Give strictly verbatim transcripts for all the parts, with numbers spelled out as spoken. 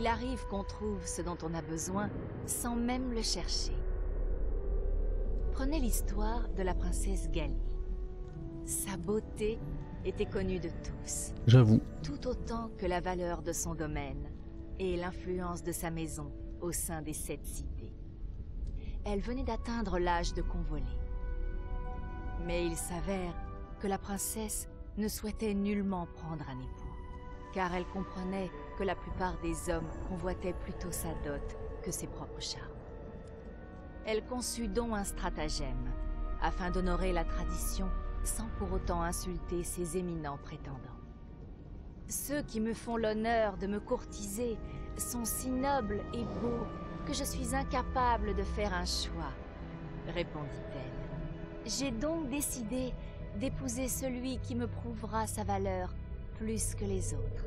Il arrive qu'on trouve ce dont on a besoin sans même le chercher. Prenez l'histoire de la princesse Ghali. Sa beauté était connue de tous. J'avoue. Tout autant que la valeur de son domaine et l'influence de sa maison au sein des sept cités. Elle venait d'atteindre l'âge de convoler. Mais il s'avère que la princesse ne souhaitait nullement prendre un époux, car elle comprenait que la plupart des hommes convoitaient plutôt sa dot que ses propres charmes. Elle conçut donc un stratagème, afin d'honorer la tradition sans pour autant insulter ses éminents prétendants. Ceux qui me font l'honneur de me courtiser sont si nobles et beaux que je suis incapable de faire un choix, répondit-elle. J'ai donc décidé d'épouser celui qui me prouvera sa valeur plus que les autres.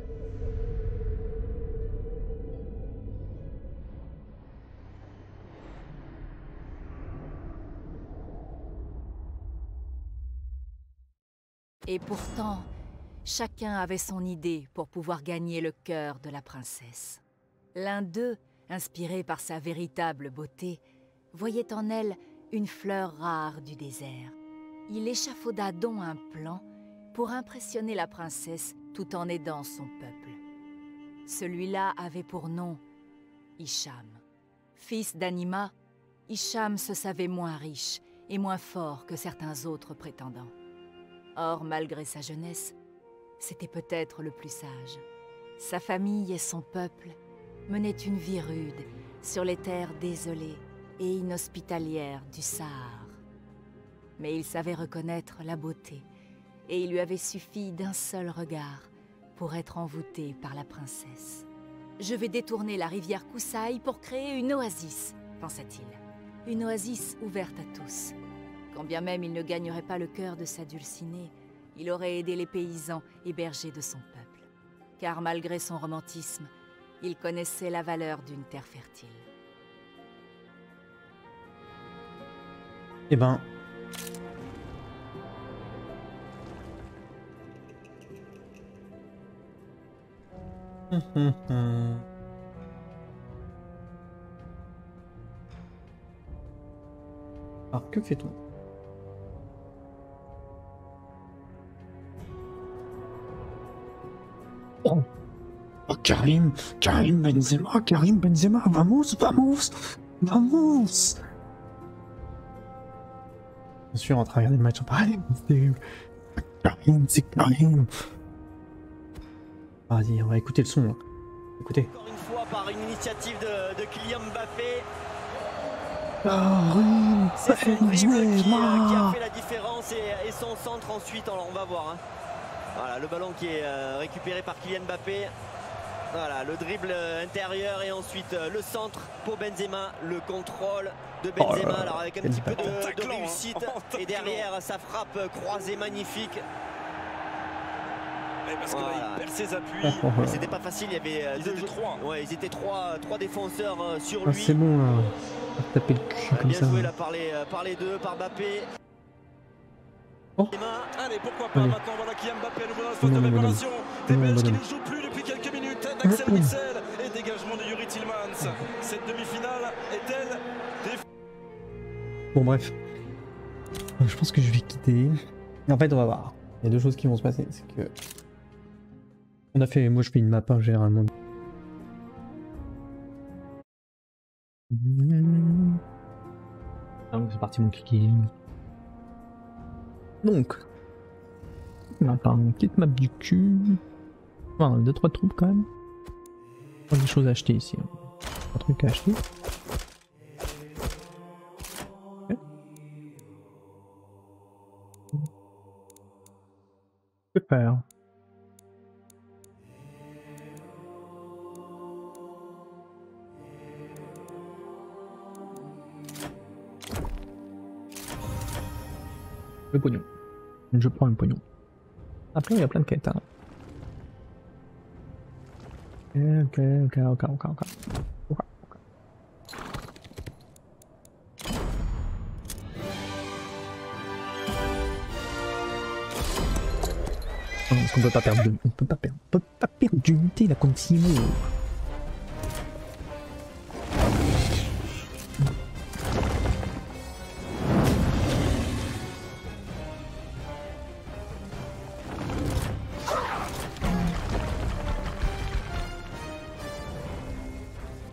Et pourtant, chacun avait son idée pour pouvoir gagner le cœur de la princesse. L'un d'eux, inspiré par sa véritable beauté, voyait en elle une fleur rare du désert. Il échafauda donc un plan pour impressionner la princesse tout en aidant son peuple. Celui-là avait pour nom Hicham. Fils d'Anima, Hicham se savait moins riche et moins fort que certains autres prétendants. Or, malgré sa jeunesse, c'était peut-être le plus sage. Sa famille et son peuple menaient une vie rude sur les terres désolées et inhospitalières du Sahara. Mais il savait reconnaître la beauté, et il lui avait suffi d'un seul regard pour être envoûté par la princesse. « Je vais détourner la rivière Koussaï pour créer une oasis », pensa-t-il. Une oasis ouverte à tous. Quand bien même il ne gagnerait pas le cœur de sa dulcinée, il aurait aidé les paysans et bergers de son peuple. Car malgré son romantisme, il connaissait la valeur d'une terre fertile. Eh ben... Alors, que fait-on? Oh. Oh, Karim, Karim Benzema, Karim Benzema, vamos, vamos, vamos. Bien sûr, on va regarder le match en parallèle. Karim, c'est Karim. Vas-y, on va écouter le son. Là. Écoutez. Encore une fois, par une initiative de, de Kylian Mbappé. Karim C'est son dribble qui, euh, qui a Benzema. fait la différence et, et son centre ensuite. Alors on va voir. Hein. Voilà, le ballon qui est euh, récupéré par Kylian Mbappé. Voilà, le dribble intérieur et ensuite euh, le centre pour Benzema. Le contrôle de Benzema, Oh là là, alors avec un petit peu de, de réussite. Et derrière, sa frappe croisée magnifique. Parce voilà. que là, il perd ses appuis. Oh, oh, oh. C'était pas facile, il y avait euh, Ils deux étaient trois. Ouais, ils étaient trois, trois défenseurs euh, sur Ah, lui. c'est bon là. On va taper le cul Euh, comme bien ça. joué là par les, euh, par les deux, par Mbappé. Oh. Allez, pourquoi pas Allez. maintenant, voilà Kylian Mbappé, nouveau dans la phase Non, de non, non, préparation. Des non, Belges non, qui non. ne jouent plus depuis quelques minutes. D'Axel Witsel et dégagement de Yuri Tillmans. Cette demi-finale est-elle définitive? Bon bref. Je pense que je vais quitter. En fait, on va voir. Il y a deux choses qui vont se passer. C'est que... On a fait... Moi, je fais une map, hein, généralement. Ah, c'est parti mon kiki. Donc... Attends, une petite map du cul. Enfin, deux trois troupes quand même. Il y a des choses à acheter ici. Un truc à acheter. Okay. Que faire? Le pognon. Je prends le pognon. Après, il y a plein de quêtes. Hein. Ok, ok, ok, ok, ok. Ok, ok. Parce qu'on peut pas perdre de... On peut pas perdre... On peut pas perdre d'unité, la continue.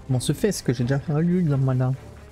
Comment se fait ce que j'ai déjà fait lui dans mana?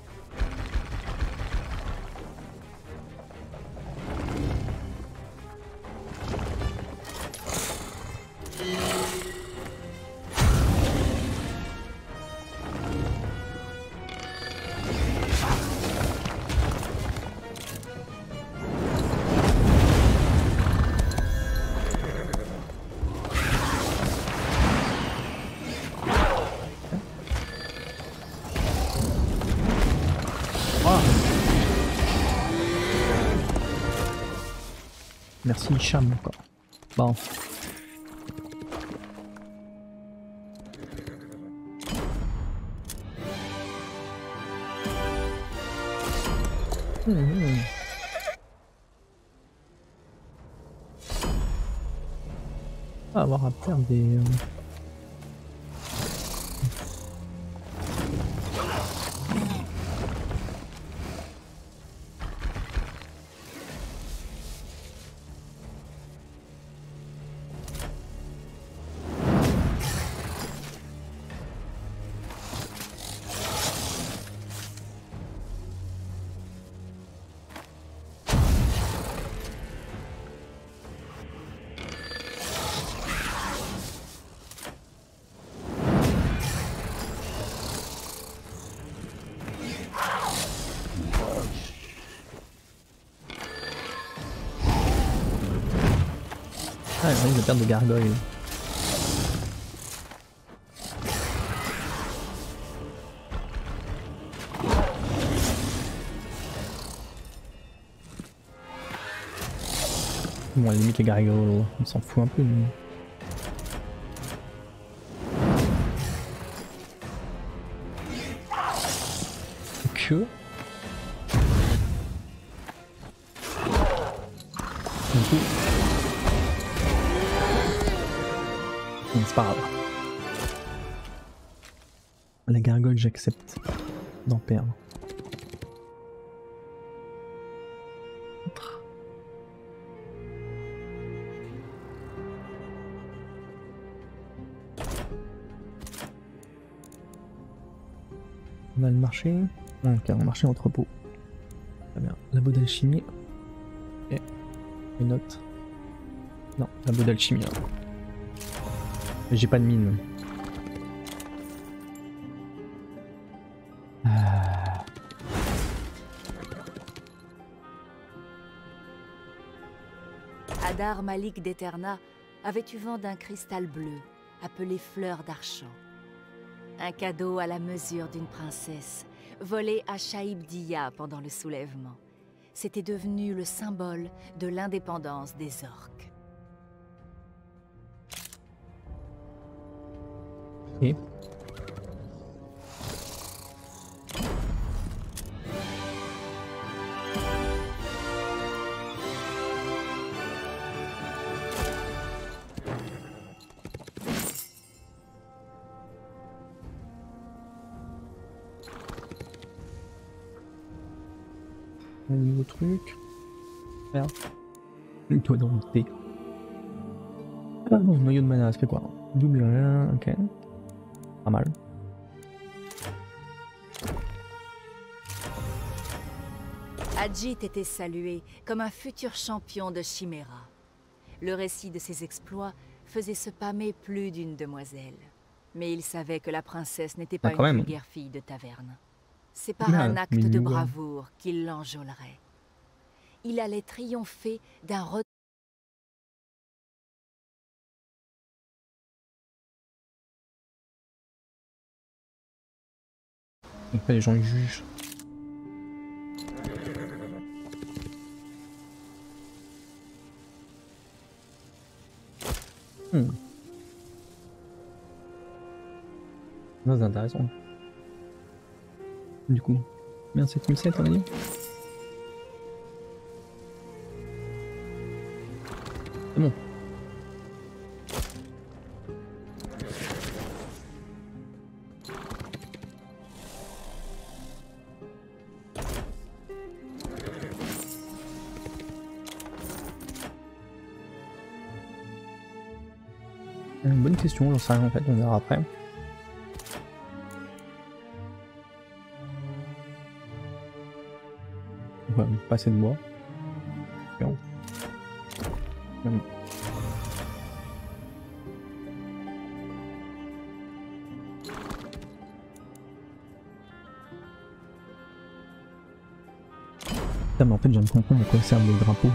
Merci Hicham encore. Bon. Mmh. On va avoir à perdre des... Euh... Ah, il risque de perdre des gargoyles. Bon, à la limite, les gargoyles, on s'en fout un peu. Mais... Que... C'est pas grave. La gargoyle, j'accepte d'en perdre. On a le marché. Ok, on a le marché entrepôt. Très bien. Labo d'alchimie. Et une note. Non, labo d'alchimie. Hein. J'ai pas de mine. Ah. Hadar Malik d'Eterna avait eu vent d'un cristal bleu, appelé fleur d'archant. Un cadeau à la mesure d'une princesse, volé à Shaib-Diya pendant le soulèvement. C'était devenu le symbole de l'indépendance des orques. Et un nouveau truc. Merde. Une toile dans le thé. Ah non, noyau de mana, ça fait quoi? Double rien, ok. Pas mal. Adjit était salué comme un futur champion de Chimera. Le récit de ses exploits faisait se pâmer plus d'une demoiselle. Mais il savait que la princesse n'était pas ah, une même. vulgaire fille de taverne. C'est par Là, un acte mignon. de bravoure qu'il l'enjôlerait. Il allait triompher d'un retour. Après les gens ils jugent. Hmm. Non, c'est intéressant. Du coup, bien sept mille sept on a dit. C'est bon. Une bonne question, j'en sais rien en fait, on verra après. Ouais, pas assez de bois. Non. Non. Putain, mais en fait, je viens de comprendre à quoi servent les drapeaux.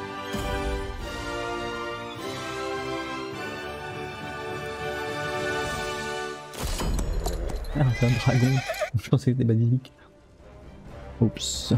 Ah, c'est un dragon. Je pensais que c'était basilic. Oups.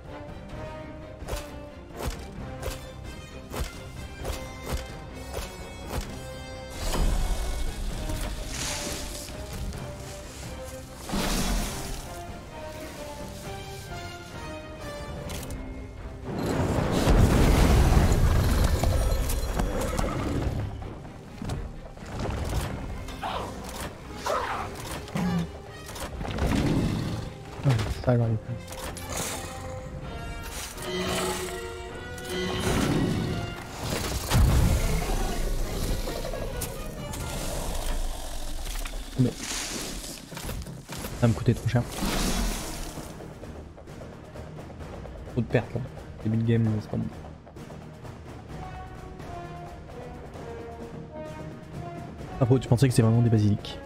Ça j'arrive pas. Mais ça va me coûter trop cher. Trop de pertes là. Début de game, c'est pas bon. Après, tu pensais que c'est vraiment des basiliques.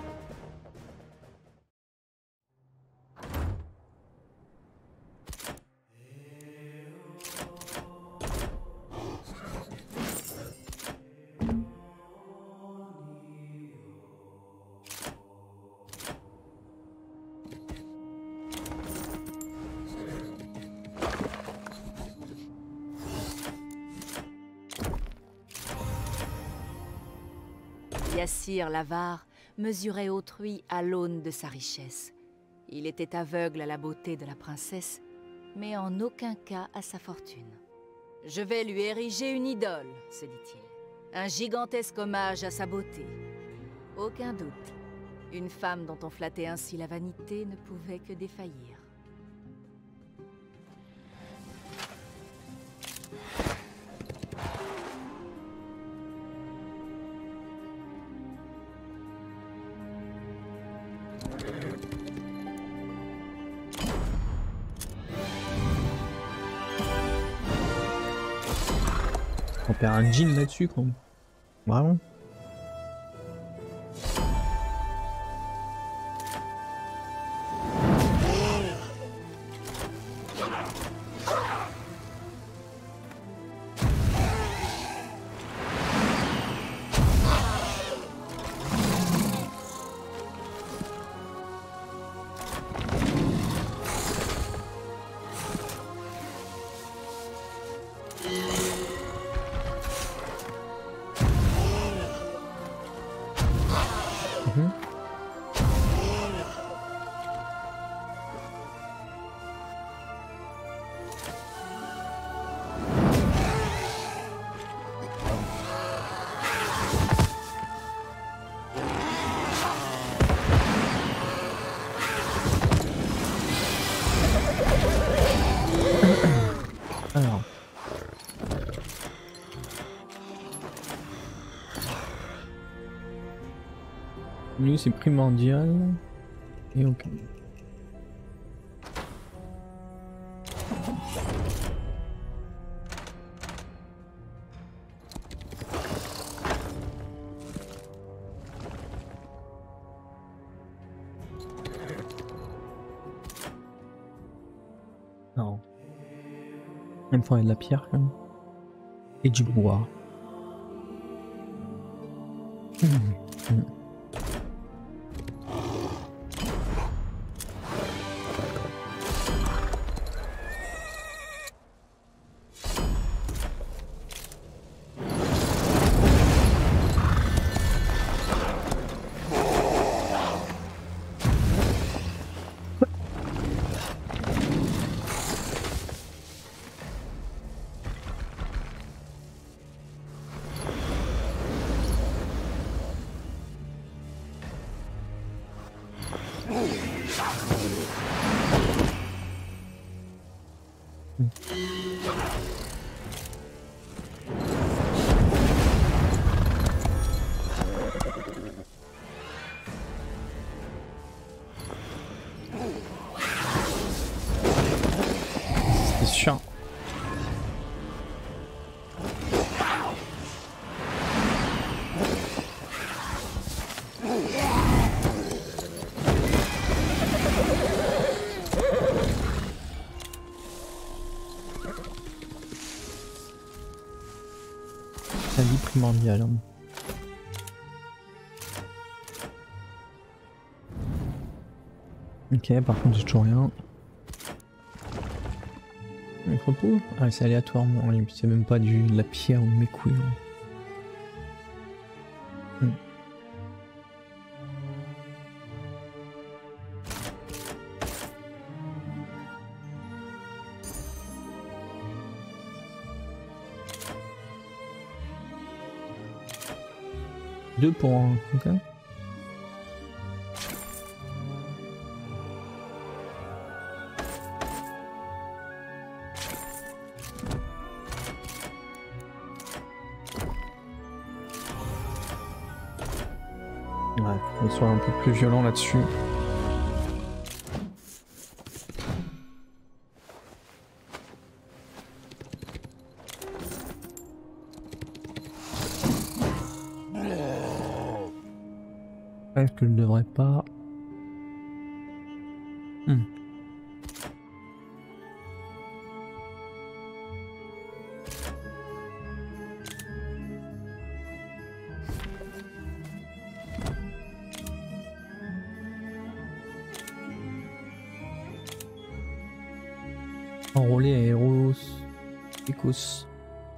Yassir l'avare mesurait autrui à l'aune de sa richesse. Il était aveugle à la beauté de la princesse, mais en aucun cas à sa fortune. « Je vais lui ériger une idole, » se dit-il. « Un gigantesque hommage à sa beauté. » Aucun doute, une femme dont on flattait ainsi la vanité ne pouvait que défaillir. On perd un jean là-dessus quoi. Vraiment. Alors. Lui c'est primordial. Et ok. Non. Il me faudrait de la pierre quand même. Et du bois. Mmh. Mmh. sûr. La vie primordiale. Hein. Ok, par contre j'ai toujours rien. Un repos. Ah c'est aléatoire, moi. C'est même pas du, de la pierre ou de mes couilles. Hmm. Deux pour un. Ok. Ouais, faut qu'on soit un peu plus violent là-dessus. Est-ce que je ne devrais pas... Hmm. Enrôler à Héros... Écosse.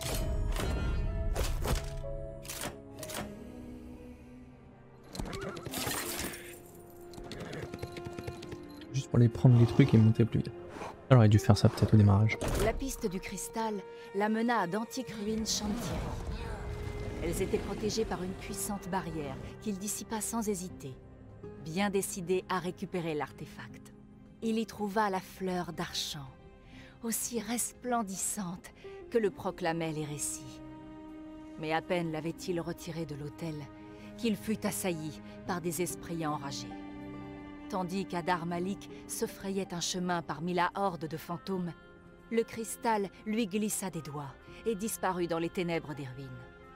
Juste pour aller prendre les trucs et monter plus vite. J'aurais dû faire ça peut-être au démarrage. La piste du cristal l'amena à d'antiques ruines chantières. Elles étaient protégées par une puissante barrière qu'il dissipa sans hésiter, bien décidé à récupérer l'artefact. Il y trouva la fleur d'archant, aussi resplendissante que le proclamaient les récits. Mais à peine l'avait-il retiré de l'autel qu'il fut assailli par des esprits enragés. Tandis qu'Adar Malik se frayait un chemin parmi la horde de fantômes, le cristal lui glissa des doigts et disparut dans les ténèbres des ruines.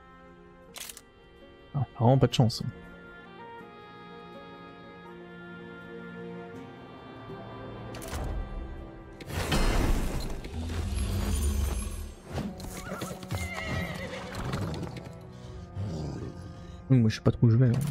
Ah, vraiment pas de chance. Moi je sais pas trop où je vais. Hein.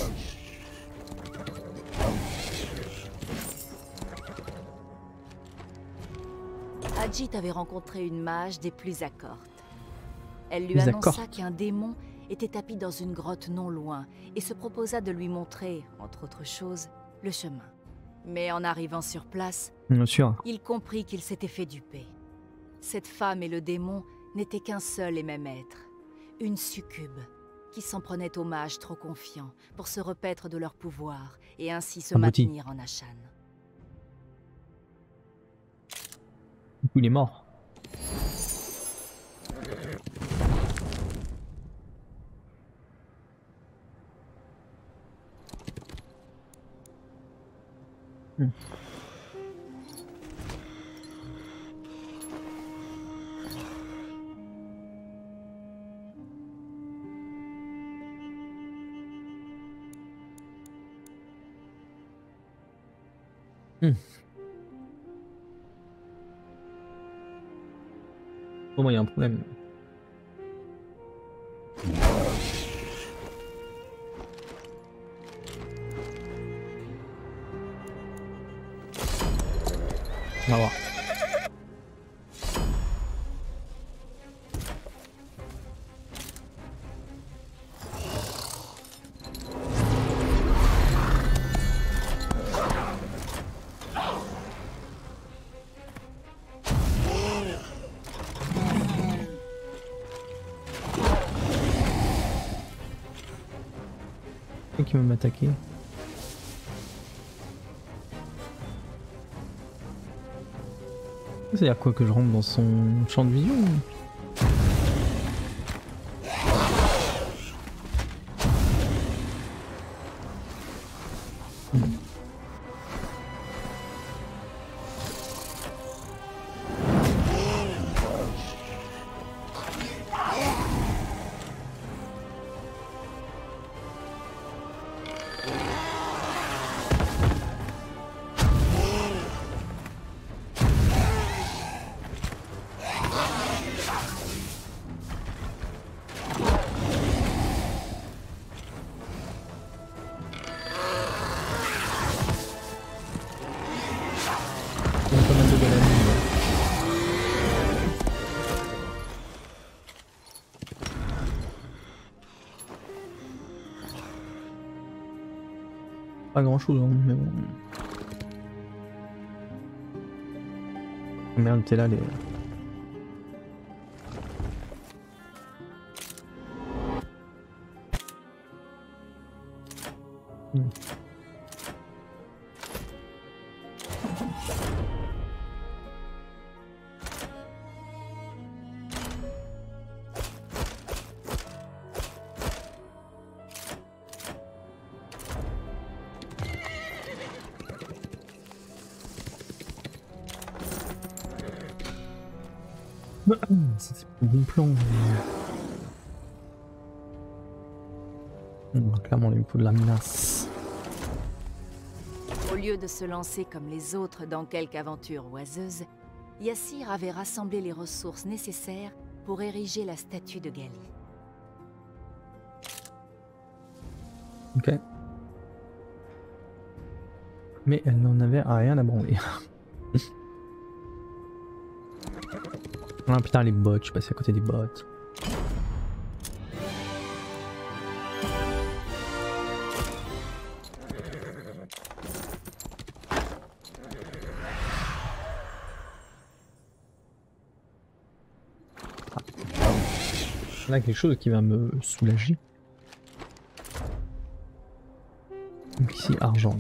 Ajit avait rencontré une mage des plus accortes. Elle lui annonça qu'un démon était tapi dans une grotte non loin et se proposa de lui montrer, entre autres choses, le chemin. Mais en arrivant sur place, Bien sûr. il comprit qu'il s'était fait duper. Cette femme et le démon n'étaient qu'un seul et même être, une succube, qui s'en prenait aux mages trop confiants pour se repaître de leur pouvoir et ainsi se Abouti. maintenir en Ashan. Du coup il est mort. Hmm. Hmm. Pour moi il y a un problème. On va voir. Qui va m'attaquer? C'est-à-dire quoi, que je rentre dans son champ de vision? peu de la ligne. Pas grand chose, hein, mais bon. Merde, t'es là, les. Hmm. C'était un bon plan. Bon, clairement, il me faut de la menace. Au lieu de se lancer comme les autres dans quelque aventure oiseuse, Yassir avait rassemblé les ressources nécessaires pour ériger la statue de Ghali. Ok. Mais elle n'en avait rien à branler. Ah putain, les bots, je suis passé à côté des bots. Là, quelque chose qui va me soulager. Donc ici, argent.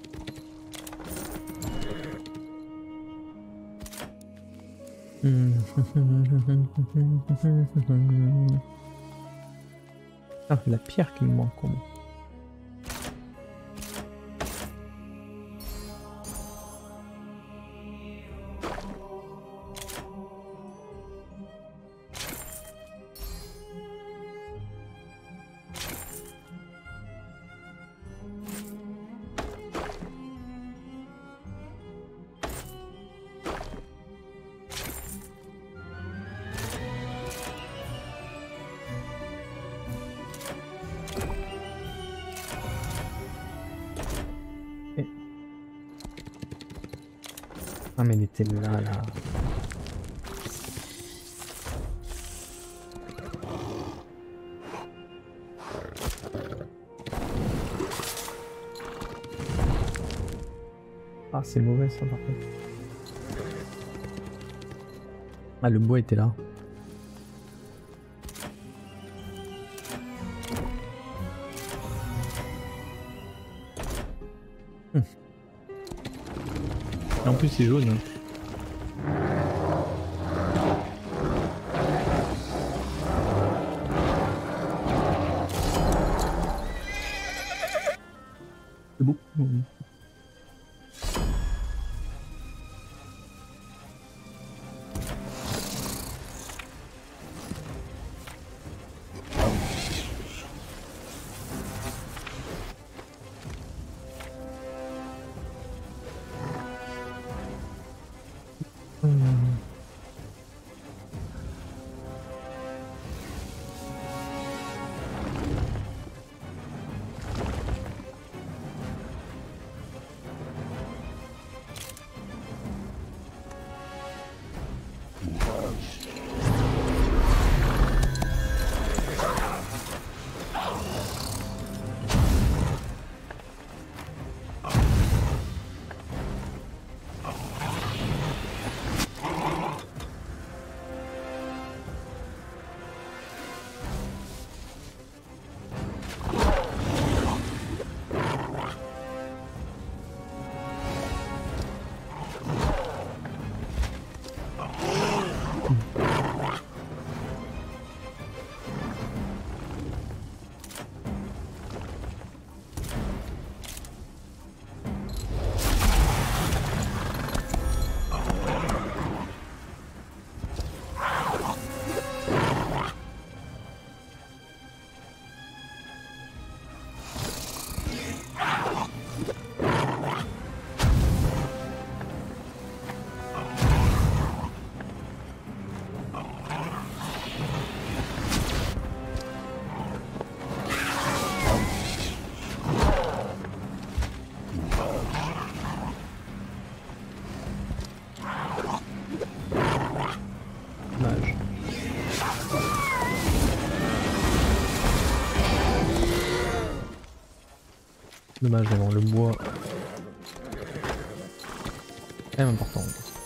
Ah, la pierre qui me manque. Comment. Ah mais elle était là, là. Ah c'est mauvais ça par contre. Ah le bois était là. Hum. En plus c'est jaune. C'est beau. Dommage d'avoir le bois. C'est quand même important.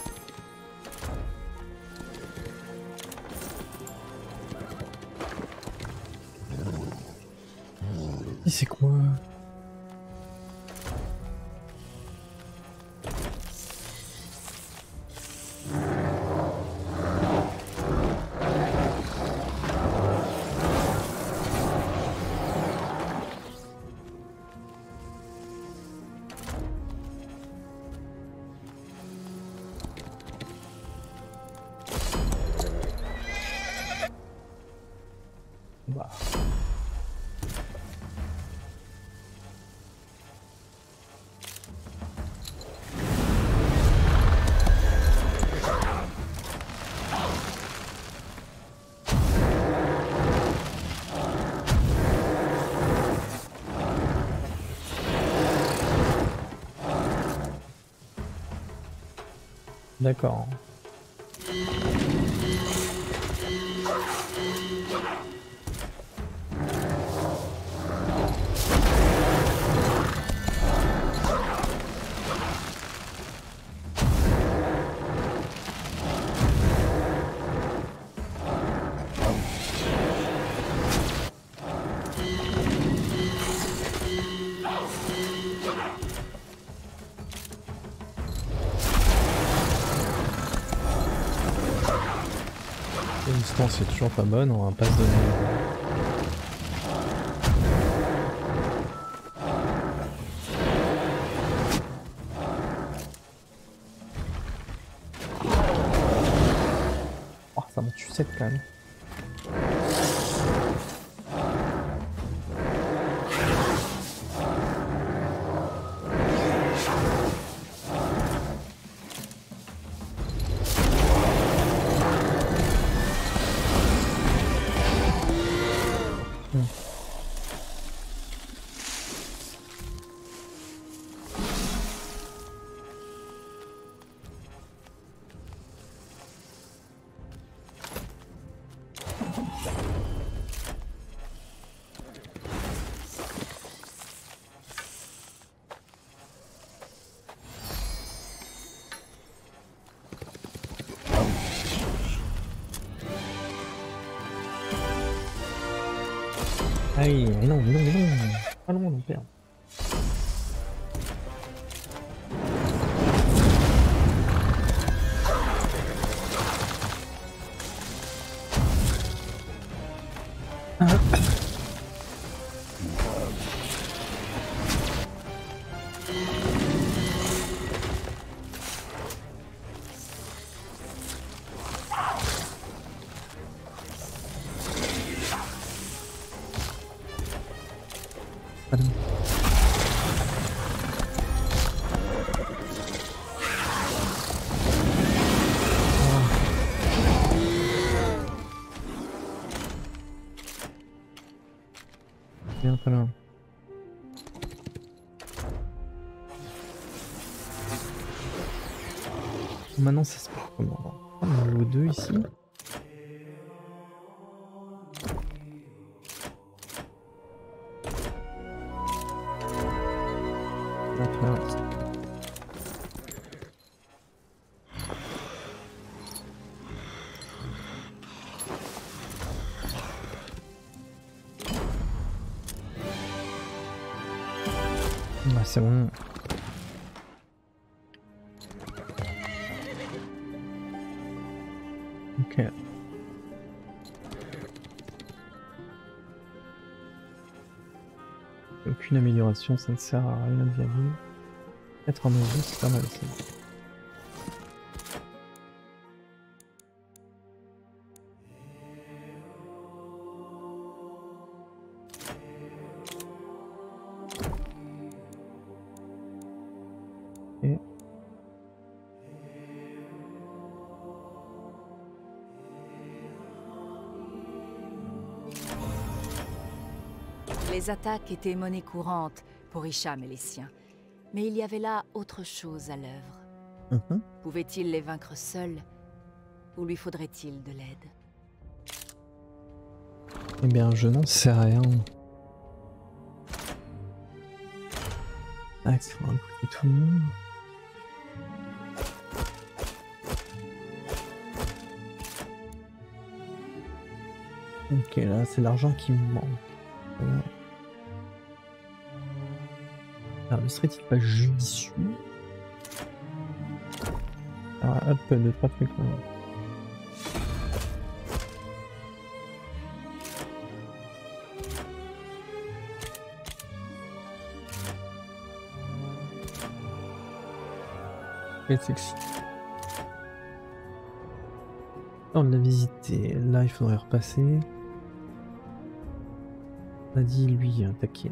Et c'est quoi? Bah. D'accord. La distance est toujours pas bonne, on va pas se donner. Oh, ça m'en tue sept quand même. Aïe, mais non, mais non, mais non. Ah non, on perd. Bien, très bien. Maintenant ça se passe comment? On va jouer deux ici. Ah, très bien. Bah c'est bon. Ok. Aucune amélioration, ça ne sert à rien de viable. Être en magie, c'est pas mal aussi. Et... Les attaques étaient monnaie courante pour Hicham et les siens. Mais il y avait là autre chose à l'œuvre. Mmh. Pouvait-il les vaincre seuls, ou lui faudrait-il de l'aide? Eh bien, je n'en sais rien. Tac, on va recruter tout le monde. Ok, là c'est l'argent qui me manque. Voilà. Alors, ne serait-il pas judicieux? Ah, hop, deux, trois trucs. Là. C'est sexy. On l'a visité. Là, il faudrait repasser. On a dit lui attaquer.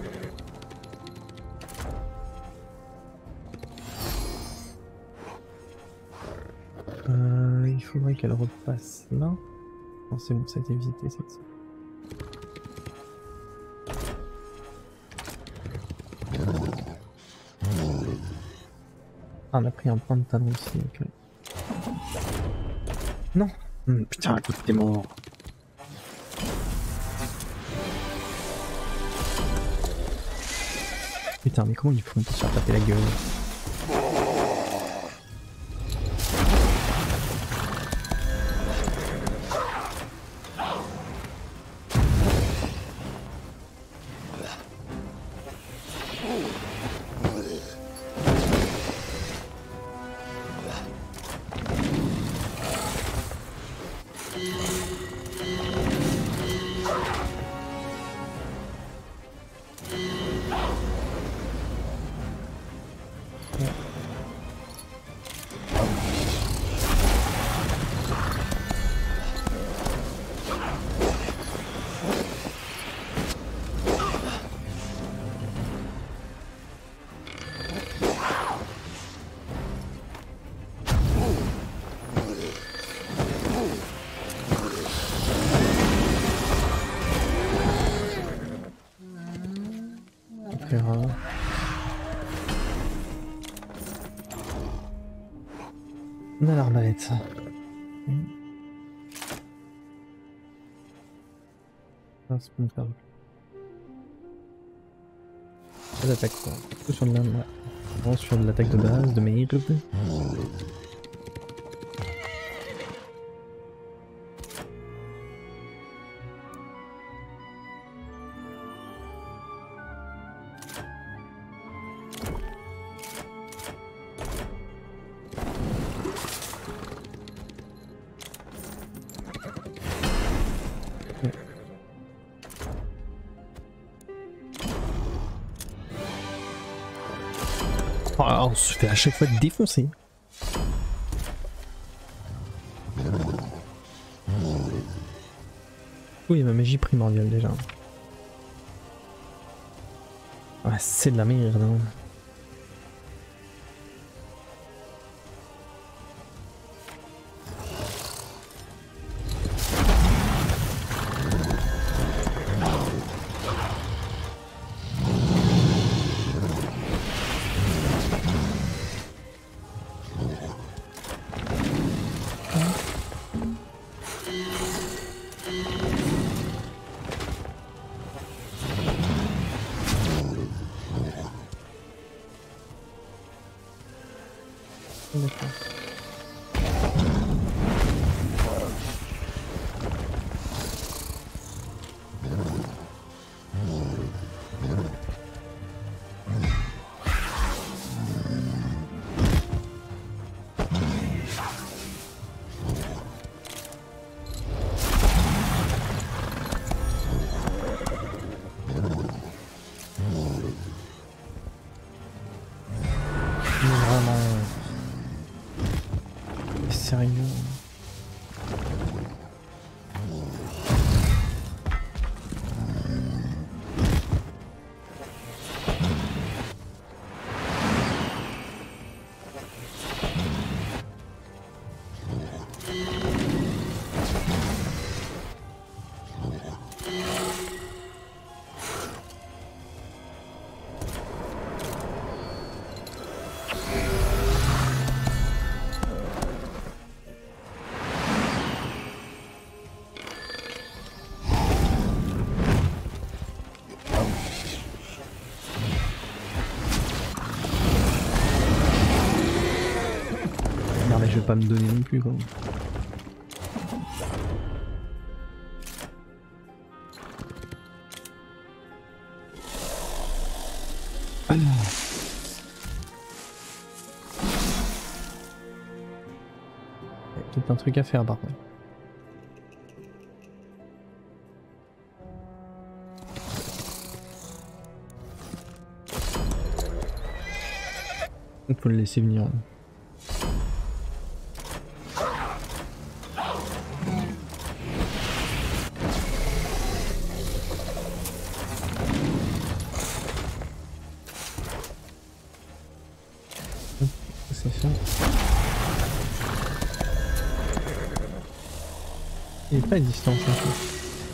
Euh, il faudrait qu'elle repasse là. Non, c'est bon, ça a été visité celle-ci. Ah, on a pris un point de talon ici, ok. Non. Hum, putain, écoute, t'es mort. Putain, mais comment ils font pour se faire taper la gueule? On a l'arbalète. Ah, c'est bon, pas pas d'attaque quoi. Plutôt sur de la... ouais. Sur de l'attaque de base, de merde. Oh, on se fait à chaque fois défoncer. Oui, ma magie primordiale déjà. Ah, c'est de la merde. Hein. je vais pas me donner non plus quoi. Ah. Il y a peut-être un truc à faire par contre. On peut le laisser venir. C'est ça. Il est pas à distance en fait.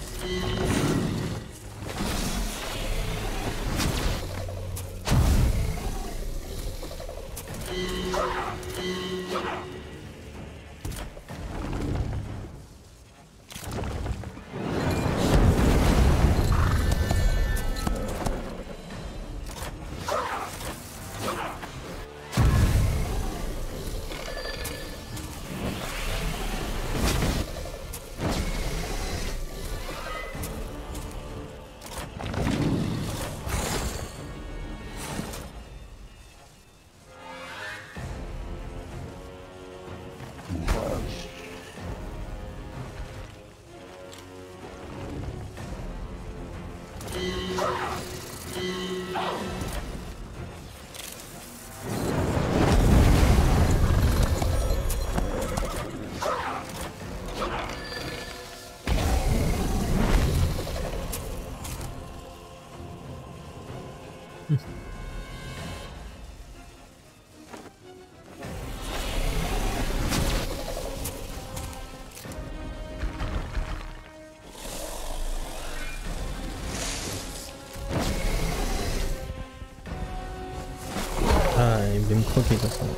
Ah, il va me croquer de toute façon.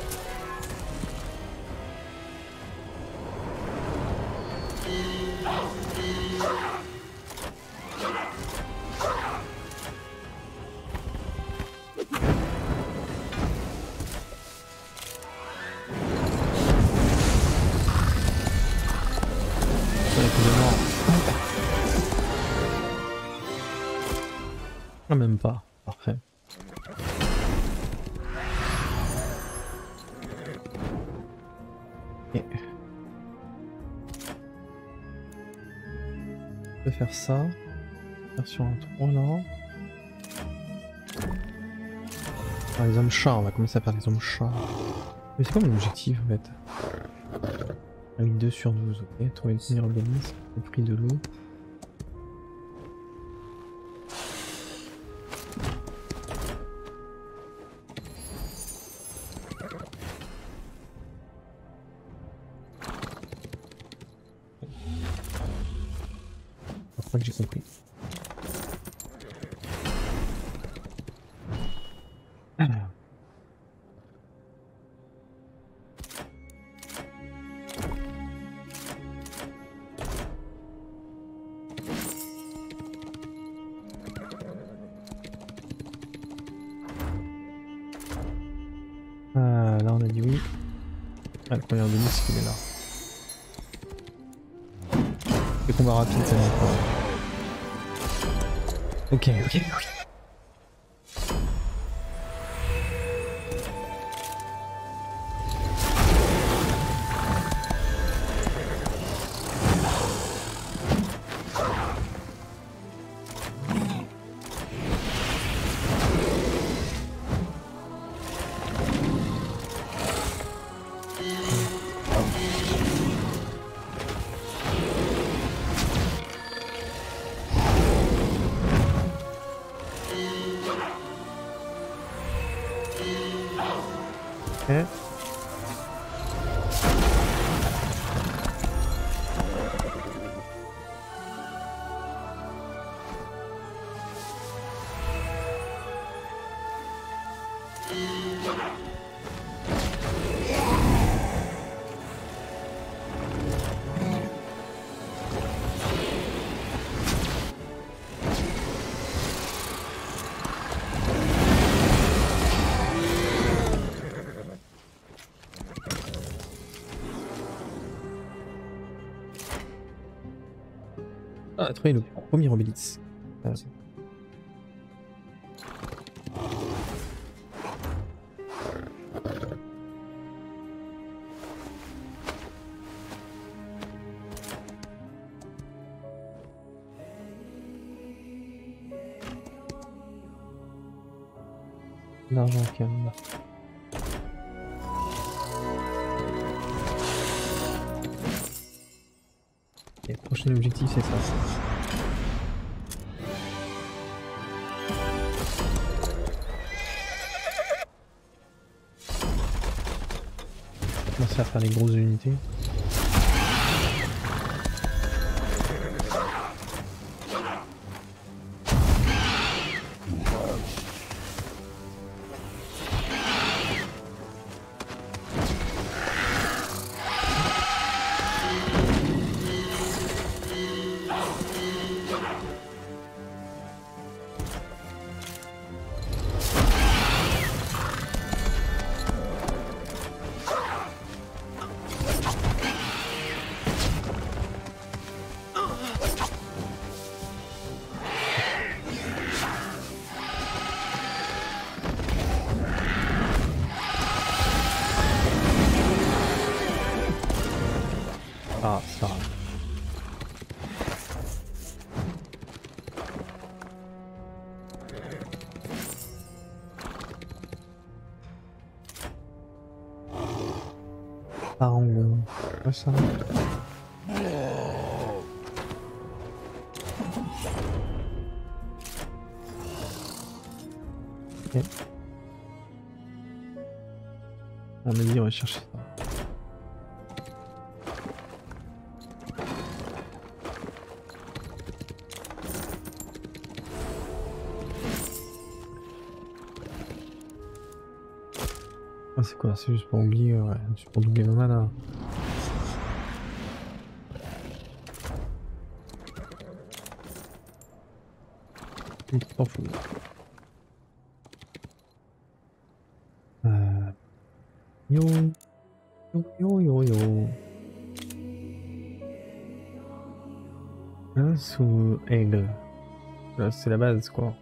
Ah, même pas. Parfait. Et... on peut faire ça. Faire sur un trois là. Ah, les hommes chats, on va commencer à faire les hommes chats. Mais c'est quoi mon objectif en fait? Avec deux sur douze, ok. Trouver le premier organisme, le prix de l'eau. Je crois que j'ai compris. Alors. Ah, là on a dit oui. Ah, le premier de Nice il est là. Le combat rapide ça va pas. Ok, ok, ok. Okay. On a trouvé le premier obélisque. Euh. L'argent calme. Et le prochain objectif c'est ça. Commencer à faire les grosses unités. Ah, ça. Par en haut. Ouais, ça. Ok. On a dit on va chercher ça. C'est quoi? C'est juste pour oublier, ouais, juste pour doubler nos mana. T'en fous. Euh... Yo. Yo yo yo yo. Hein, sous aigle. Là, c'est la base quoi.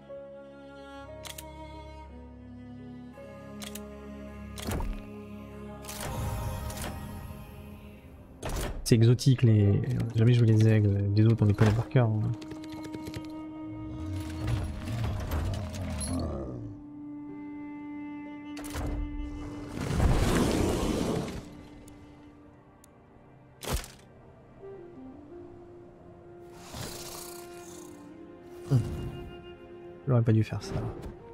C'est exotique, les... J'ai jamais joué les aigles, les autres on les connaît par cœur. Hein. Hum. J'aurais pas dû faire ça.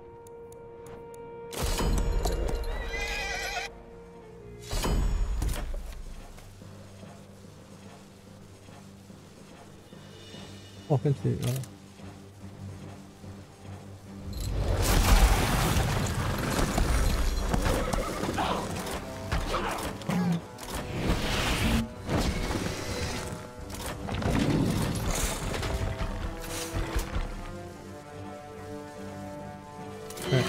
En fait, c'est... Voilà. Ouais.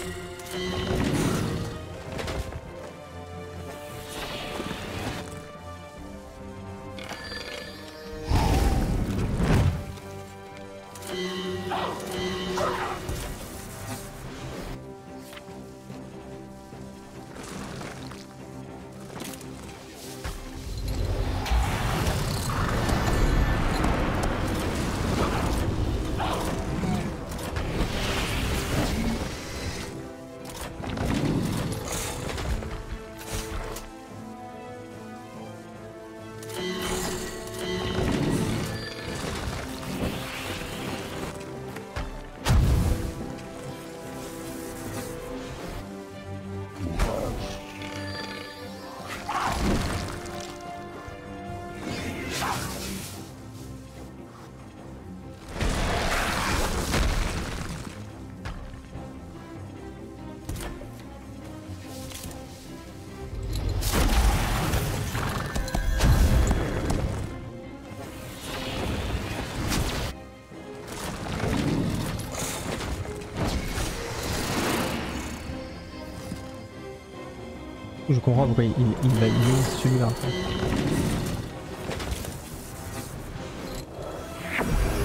Je comprends pourquoi il, il, il va healer celui-là.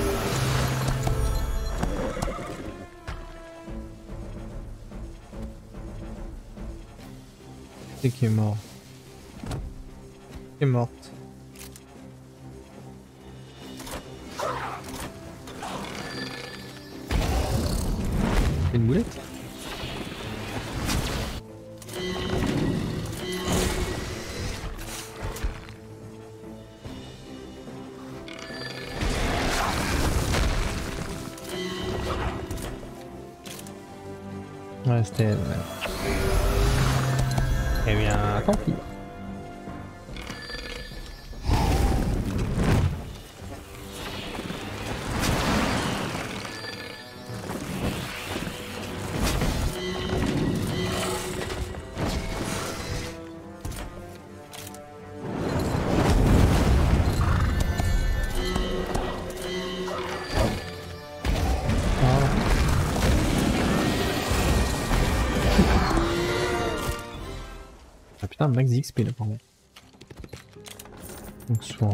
C'est qui est mort. Qui est morte. C'est une boulette. Ouais, c'était elle. Ouais. Eh bien, tant pis. Putain, max X P là par contre. Donc soit.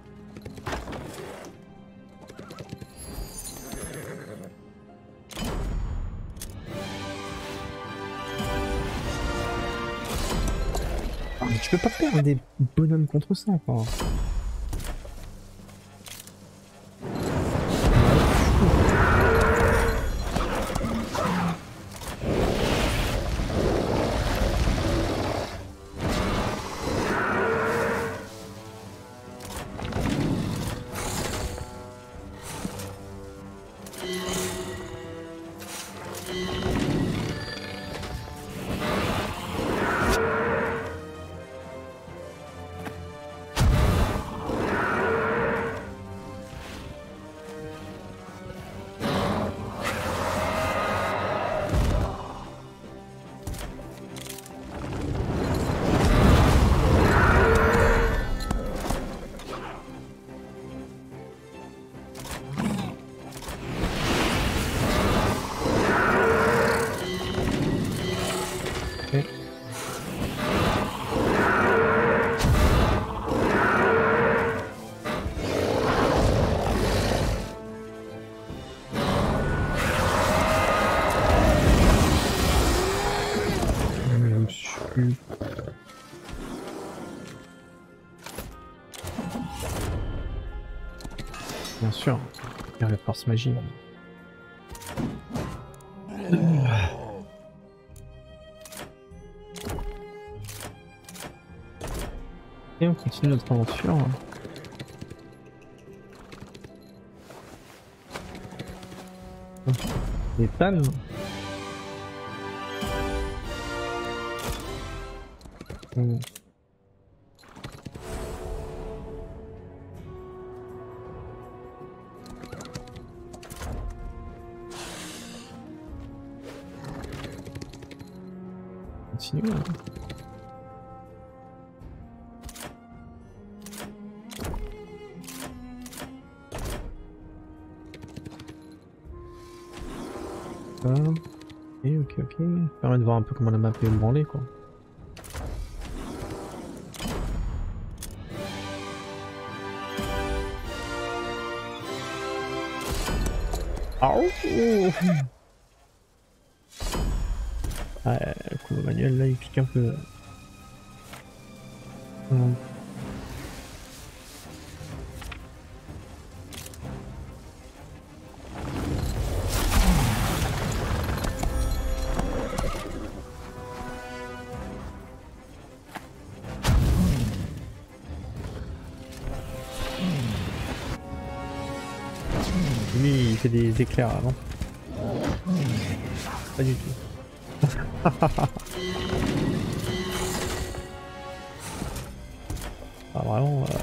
Ah, mais tu peux pas perdre des bonhommes contre ça encore. Bien sûr, il y a la force magie. Et on continue notre aventure. Les pannes. Mmh. Continue. Hein. Ah. Et ok ok. Ça permet de voir un peu comment la map est branlée quoi. Oh. Ah, le combo manuel là il pique un peu. Hum. Lui il fait des éclairs avant. Pas du tout. Ah vraiment euh...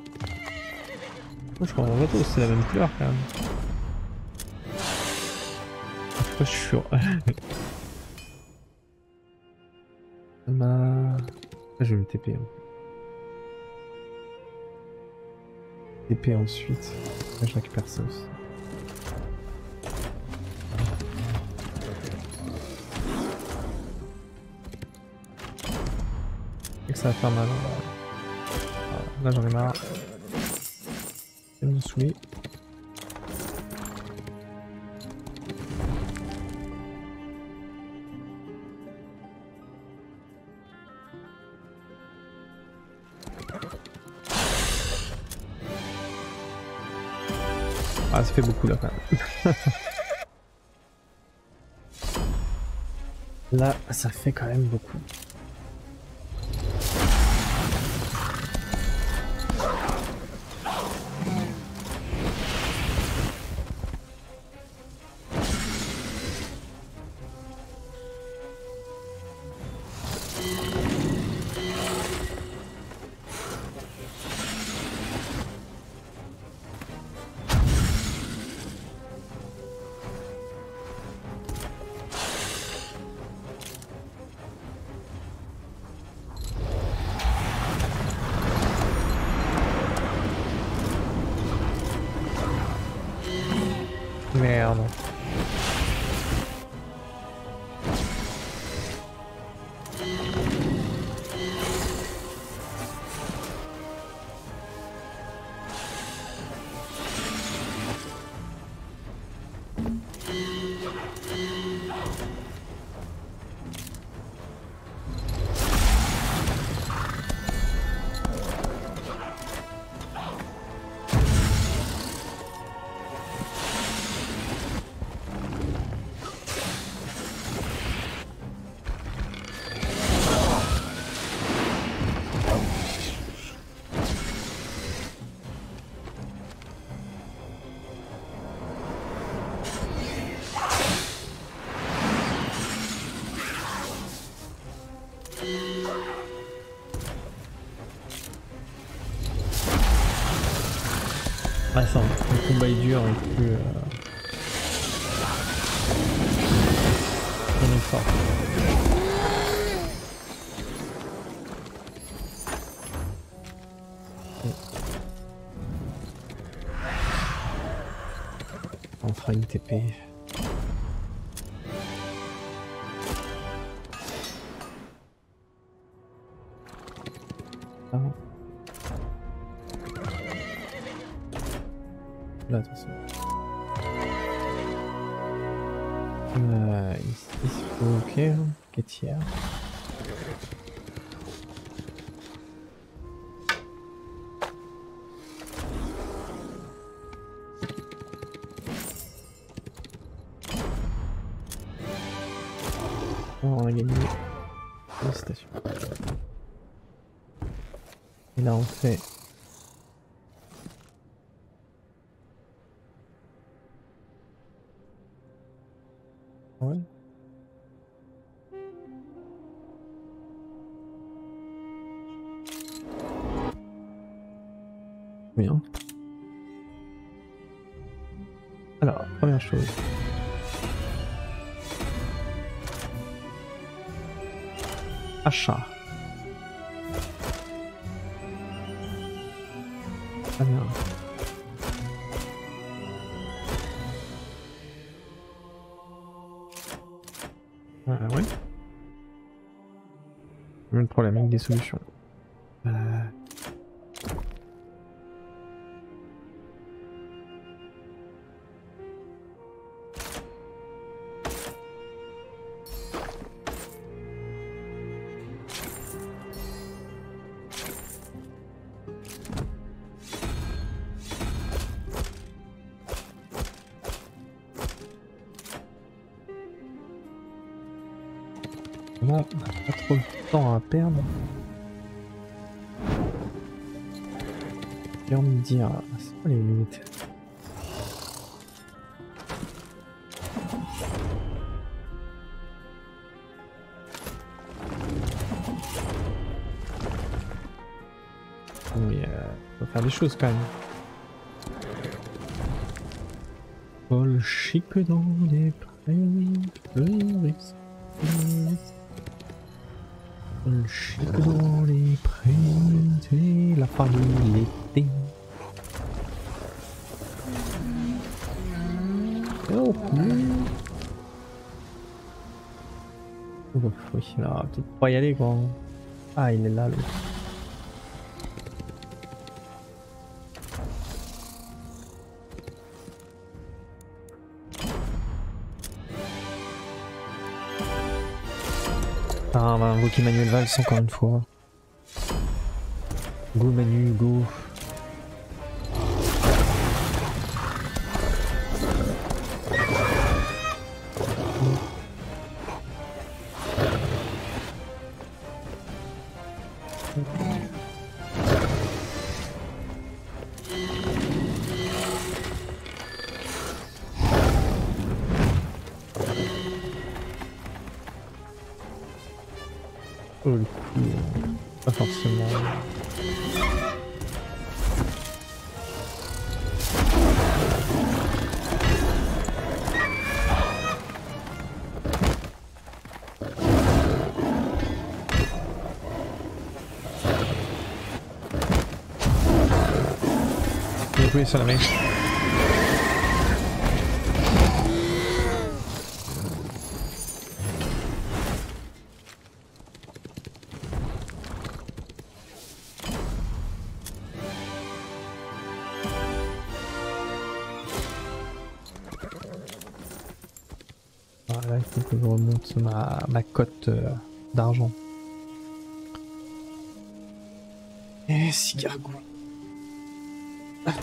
Je crois en bateau, c'est la même couleur quand même. je suis chaud. Ma... Je vais me T P. T P ensuite. Là, je récupère ça aussi. Et que ça va faire mal. Voilà. Là j'en ai marre. Je vais me saouler. Ah, ça fait beaucoup là quand même. Là, ça fait quand même beaucoup. Merde. Ah ça, le combat est dur et plus... Euh... on est fort. On fera une T P. Ah bon. Là, attention. Euh, ici, il faut ok, quêtière. Oh, on a gagné. Félicitations. Et là, on fait. Ouais. Bien. Alors, première chose. Achat. Très bien. Euh, ouais. Même problème avec des solutions. Euh... Là, on n'a pas trop de temps à perdre. J'ai envie de dire, c'est quoi les limites? Oui, euh, faut faire des choses quand même. Paul chic dans les bras. Le chèque dans les prêts, la famille l'été. Oh, oh, oui, là, peut-être pas y aller quoi. Ah, il est là, l'autre. Ah, on va invoquer Manuel Valls encore une fois. Go Manu, go. Oh le coup, pas forcément. Bien joué sur la mèche. Voilà, il faut que je remonte ma, ma cote euh, d'argent. Et cigare quoi. Ah.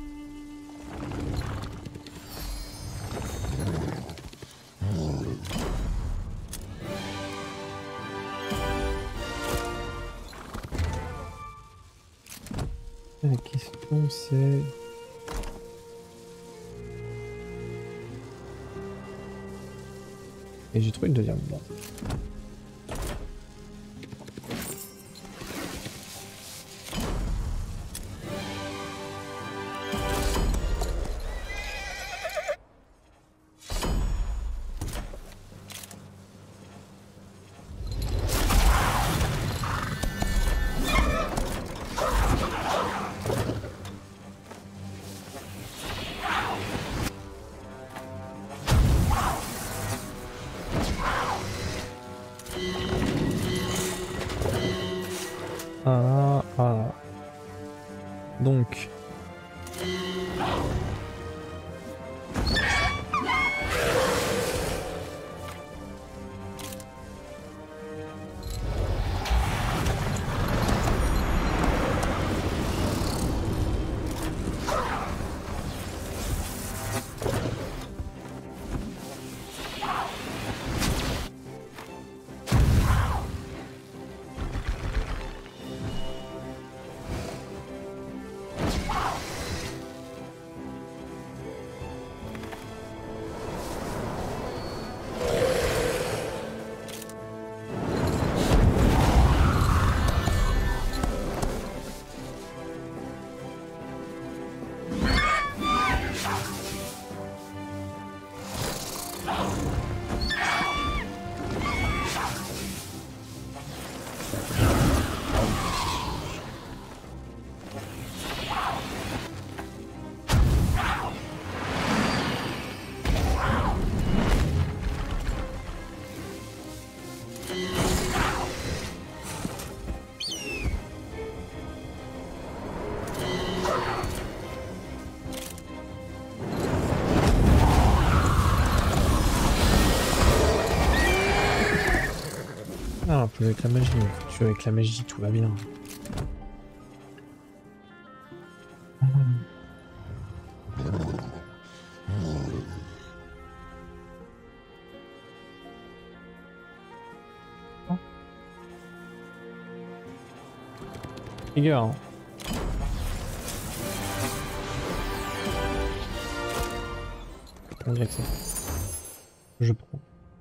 La question c'est... Et j'ai trouvé une deuxième bande. Ah, ah. Donc. Ah, plus avec la magie, je suis avec la magie, tout va bien. Trigger. Hein. On dirait que c'est. Je prends.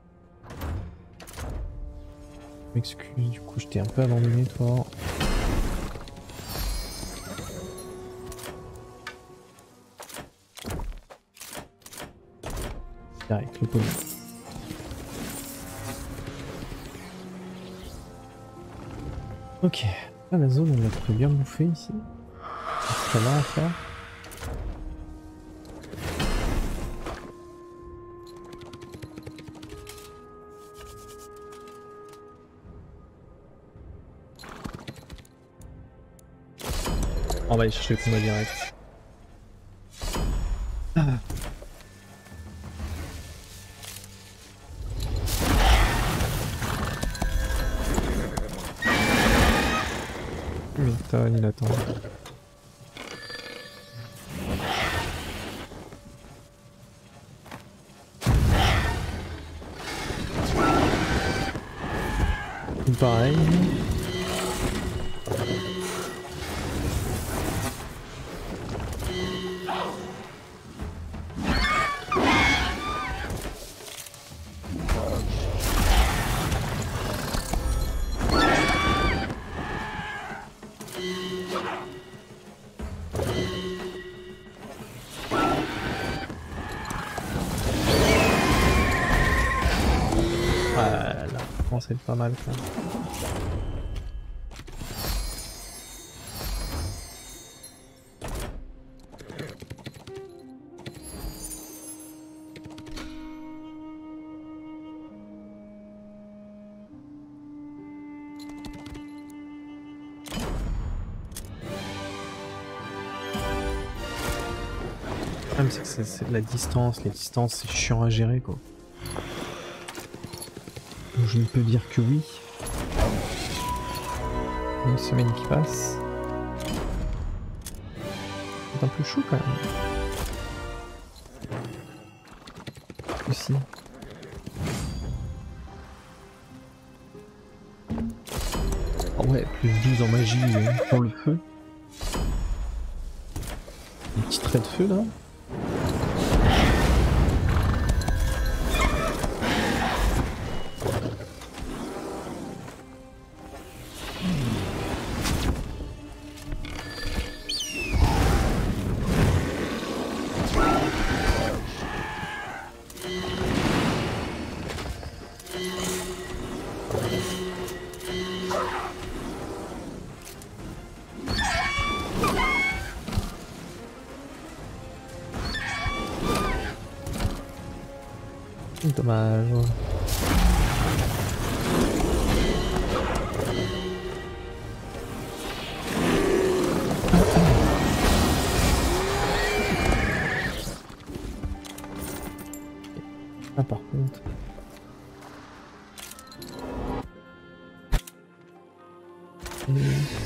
Je m'excuse, du coup je t'ai un peu abandonné toi. Direct, le pognon. Ok, là, la zone on l'a très bien bouffé ici. Ça va à faire. On va aller chercher le combat direct. Ah. Milton, il attend. Pareil. C'est pas mal quand même. Le problème c'est que c'est la distance, les distances c'est chiant à gérer quoi. Donc je ne peux dire que oui. Une semaine qui passe. C'est un peu chaud quand même. Aussi. Oh ouais, plus douze en magie euh, pour le feu. Un petit trait de feu là. Dommage. Ah par contre. Et...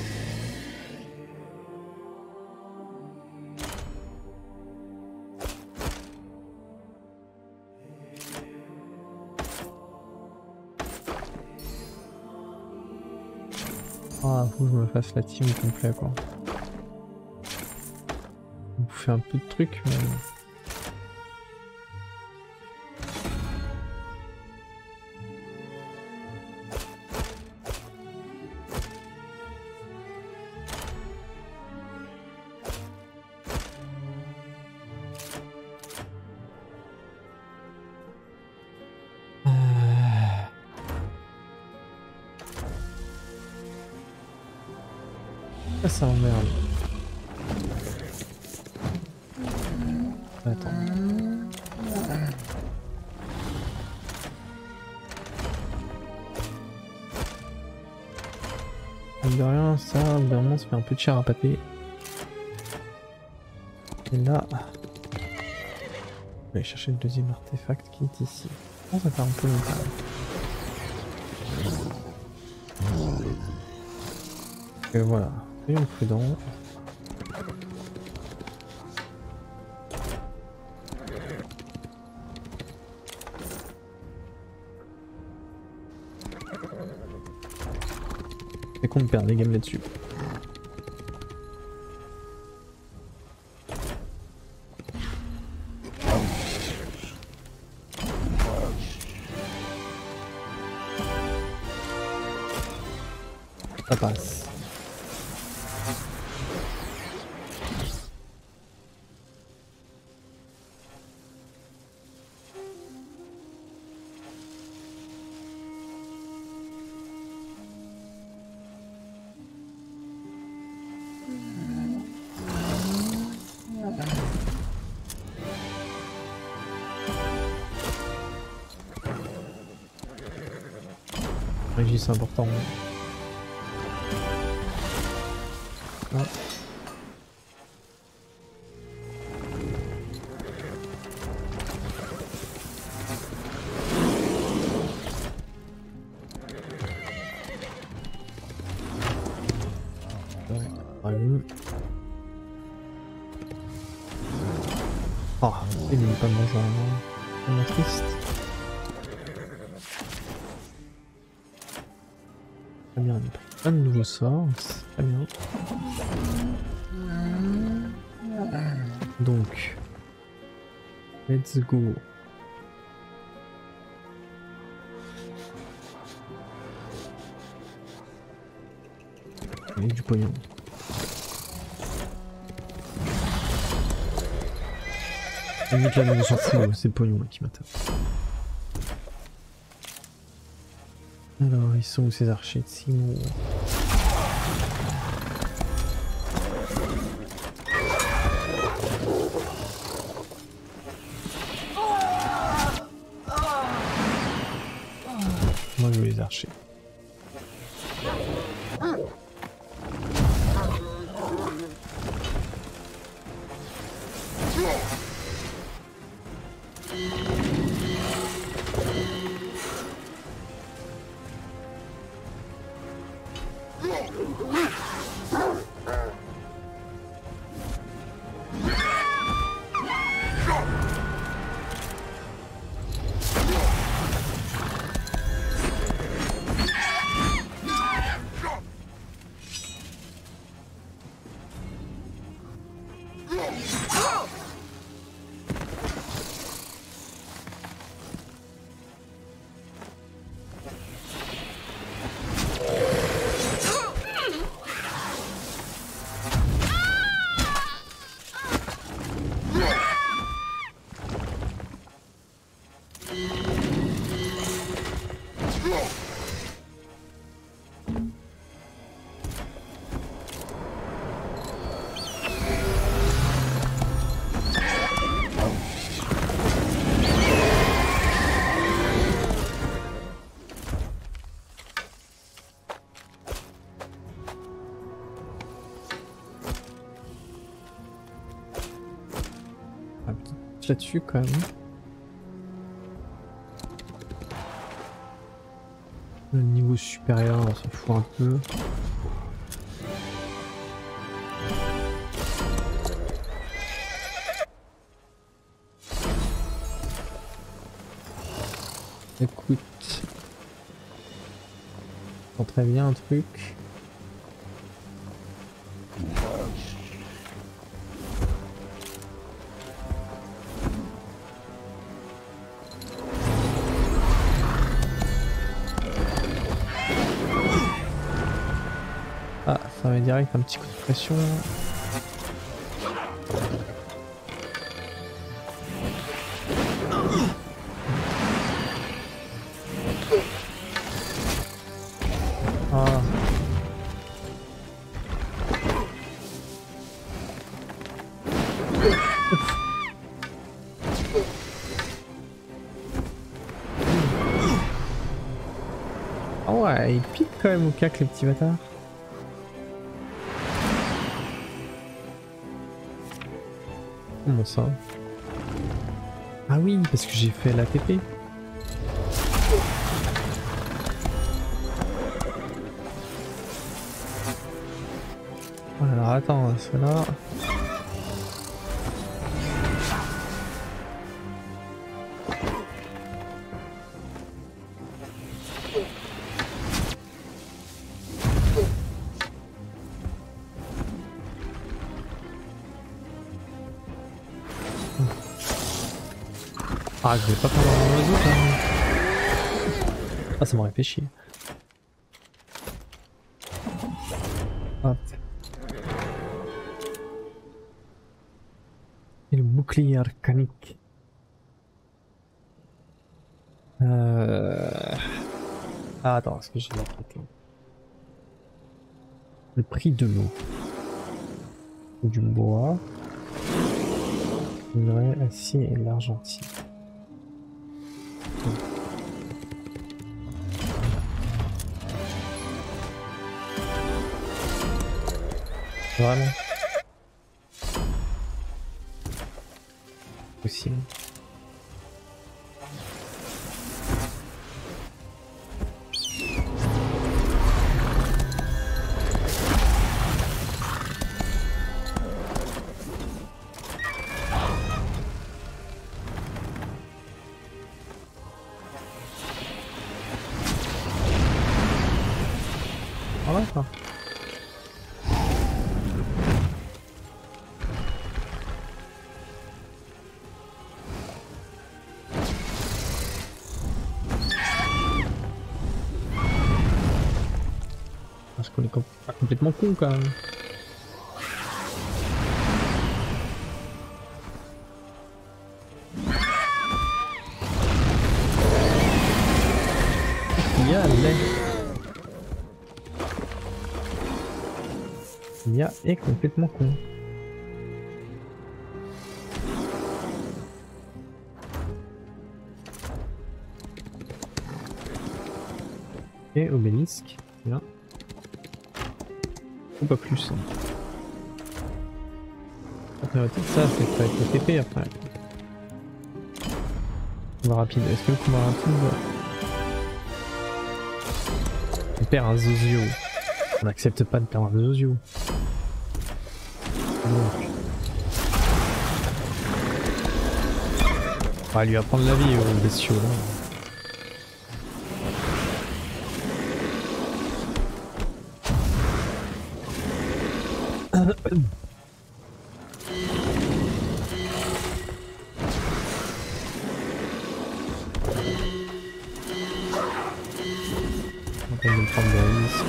Ah, faut que je me fasse la team complet quoi. Vous fait un peu de trucs, mais... Ah, ça emmerde. Attends. De rien, ça, vraiment, ça fait un peu de chair à pâté. Et là, on va aller chercher le deuxième artefact qui est ici. Oh, ça fait un peu longtemps. Et voilà, soyons prudents. Et qu'on perd des games là-dessus. Ça passe. Régis, c'est important. Ah. Oh, il n'est pas mangeant, vraiment triste. Très bien, on a pris un nouveau sort, c'est très bien. Donc, let's go. Avec du pognon. Limite là, on s'en fout, c'est le pognon là, qui m'attaque. Alors, ils sont où ces archers de Seymour? Moi je veux les archers. Là-dessus quand même. Le niveau supérieur, on s'en fout un peu. Écoute, c'est très bien un truc. Ah, ça va direct un petit coup de pression. Ah. Ah ouais, il pique quand même au cac les petits bâtards. Comment ça? Ah oui, parce que j'ai fait l'A T P. Alors attends, cela. Ah, je vais pas prendre un oiseau quand même. Ah, ça m'aurait fait chier. Hop. Et le bouclier arcanique. Euh... Ah, attends, est-ce que j'ai la clé? Le prix de l'eau. Du bois. Le vrai acier et l'argentique. Vraiment. Possible. Ah ouais, quoi. Parce qu'on est com pas complètement con quand même. Il y a les... Mia est complètement con. Et obélisque, là. Ou pas plus. La priorité de ça, c'est que ça va être le T P après. Combat rapide. Est-ce que le combat rapide... On perd un Zozio. On n'accepte pas de perdre un Zozio. Donc. On va lui apprendre la vie aux bestiaux là. On va prendre des risques.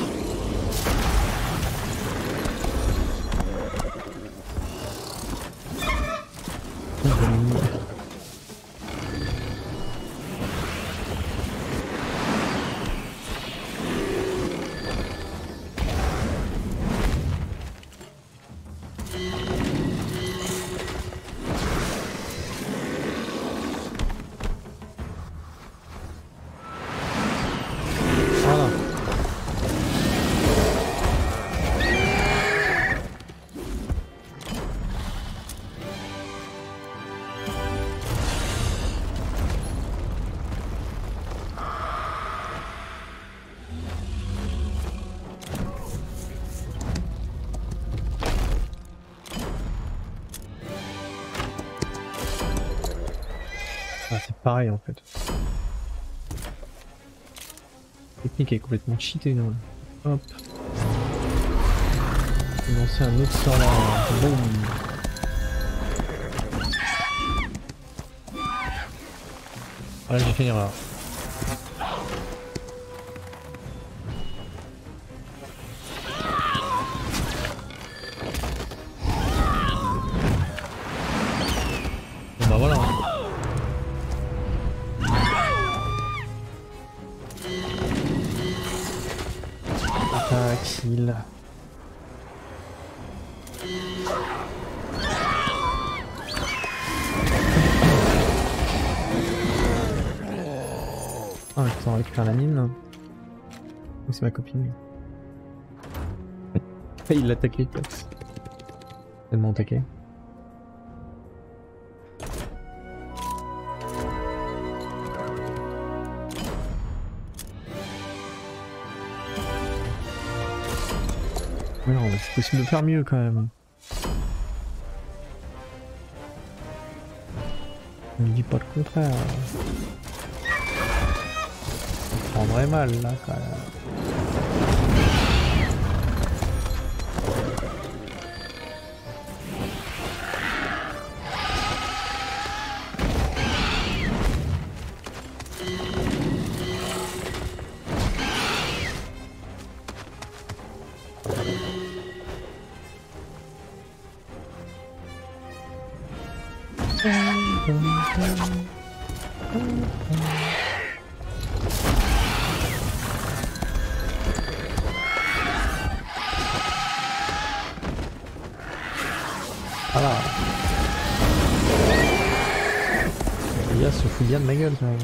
Ah, c'est pareil en fait. La technique est complètement cheatée non. Hop. Je vais lancer un autre sort là. Boum. Ah là j'ai fait une erreur. Bon bah voilà. Kill. Ah, attends, on récupère la mine. Oh, c'est ma copine. Ah, il l'attaque les taxes. Tellement attaqué. Mais non, c'est possible de faire mieux quand même. On ne dit pas le contraire. On prendrait mal là quand même. Voilà. Le gars se fout bien de ma gueule quand même.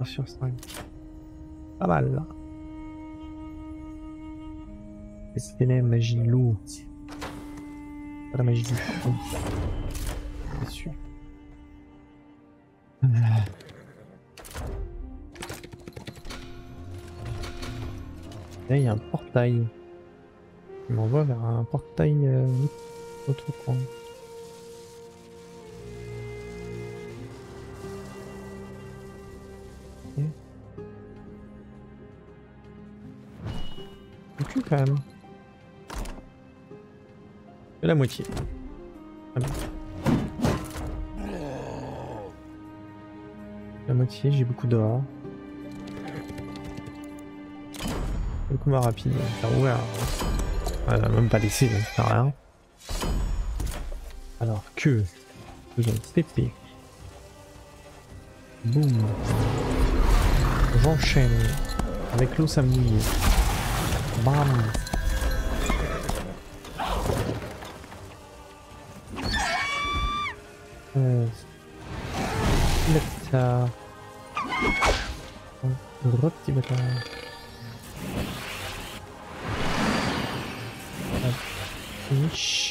sur cinq. Pas mal là. C'était la magie de l'eau. Pas la magie du feu. C'est sûr. Euh. Là il y a un portail. Il m'envoie vers un portail euh, autre coin. Ok. Plus quand même. Et la moitié. Ah bon. La moitié, j'ai beaucoup d'or. Le combat rapide, ça ouvert. Elle a même pas laissé, ça sert à rien. Alors que j'ai une T P. Boum. J'enchaîne. Avec l'eau ça mouille. Bam. Euh. Bâtard. Un gros petit bâtard. Niche.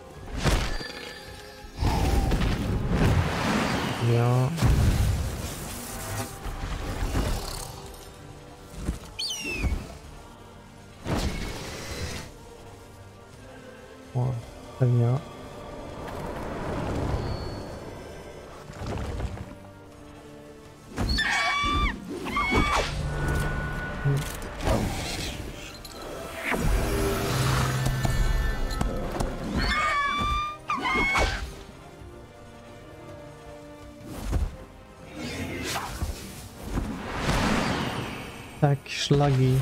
Bien. Voilà, très bien. Tac, schlaggy.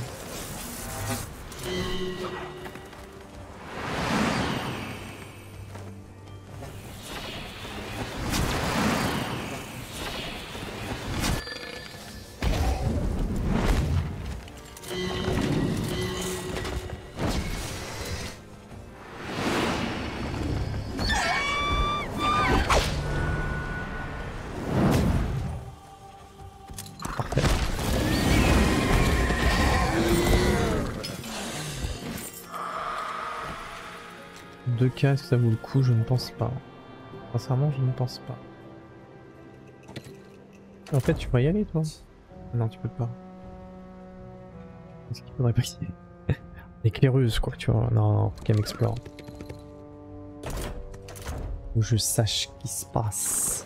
deux K, est-ce que ça vaut le coup? Je ne pense pas. Sincèrement, je ne pense pas. En fait, tu pourrais y aller, toi? Non, tu peux pas. Est-ce qu'il faudrait pas qu'il y ait éclaireuse, quoi, tu vois? Non, faut qu'elle m'explore. Faut que je sache ce qui se passe.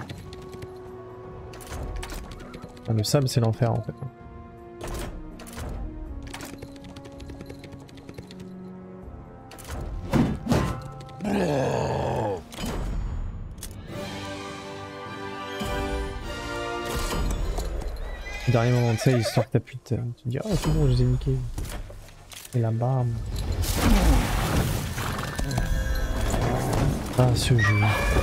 Ah, le sable, c'est l'enfer, en fait. Dernier moment, tu sais, il sort ta pute. Tu te dis, oh c'est bon, je les ai niqués. Et la barbe. Ah, ce jeu.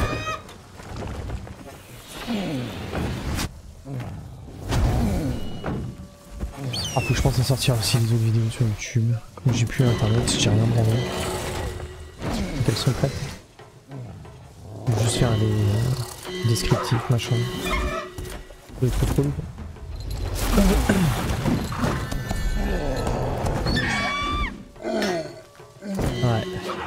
Ah, faut que je pense à sortir aussi les autres vidéos sur YouTube. Comme j'ai plus internet, j'ai rien branlé. Qu'elles sont prêtes. Je vais juste faire des euh, descriptifs, machin. C'est trop cool. Ouais.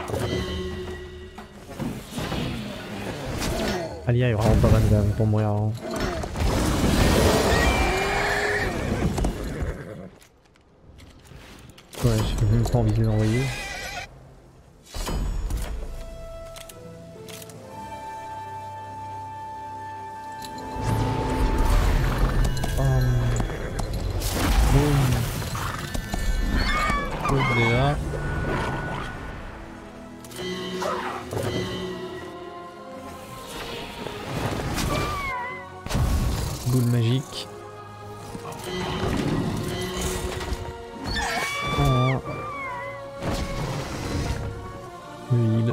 Alia est vraiment pas mal pour mourir. Hein. Ouais, j'ai même pas envie de l'envoyer. Boule magique. Oh. Huile.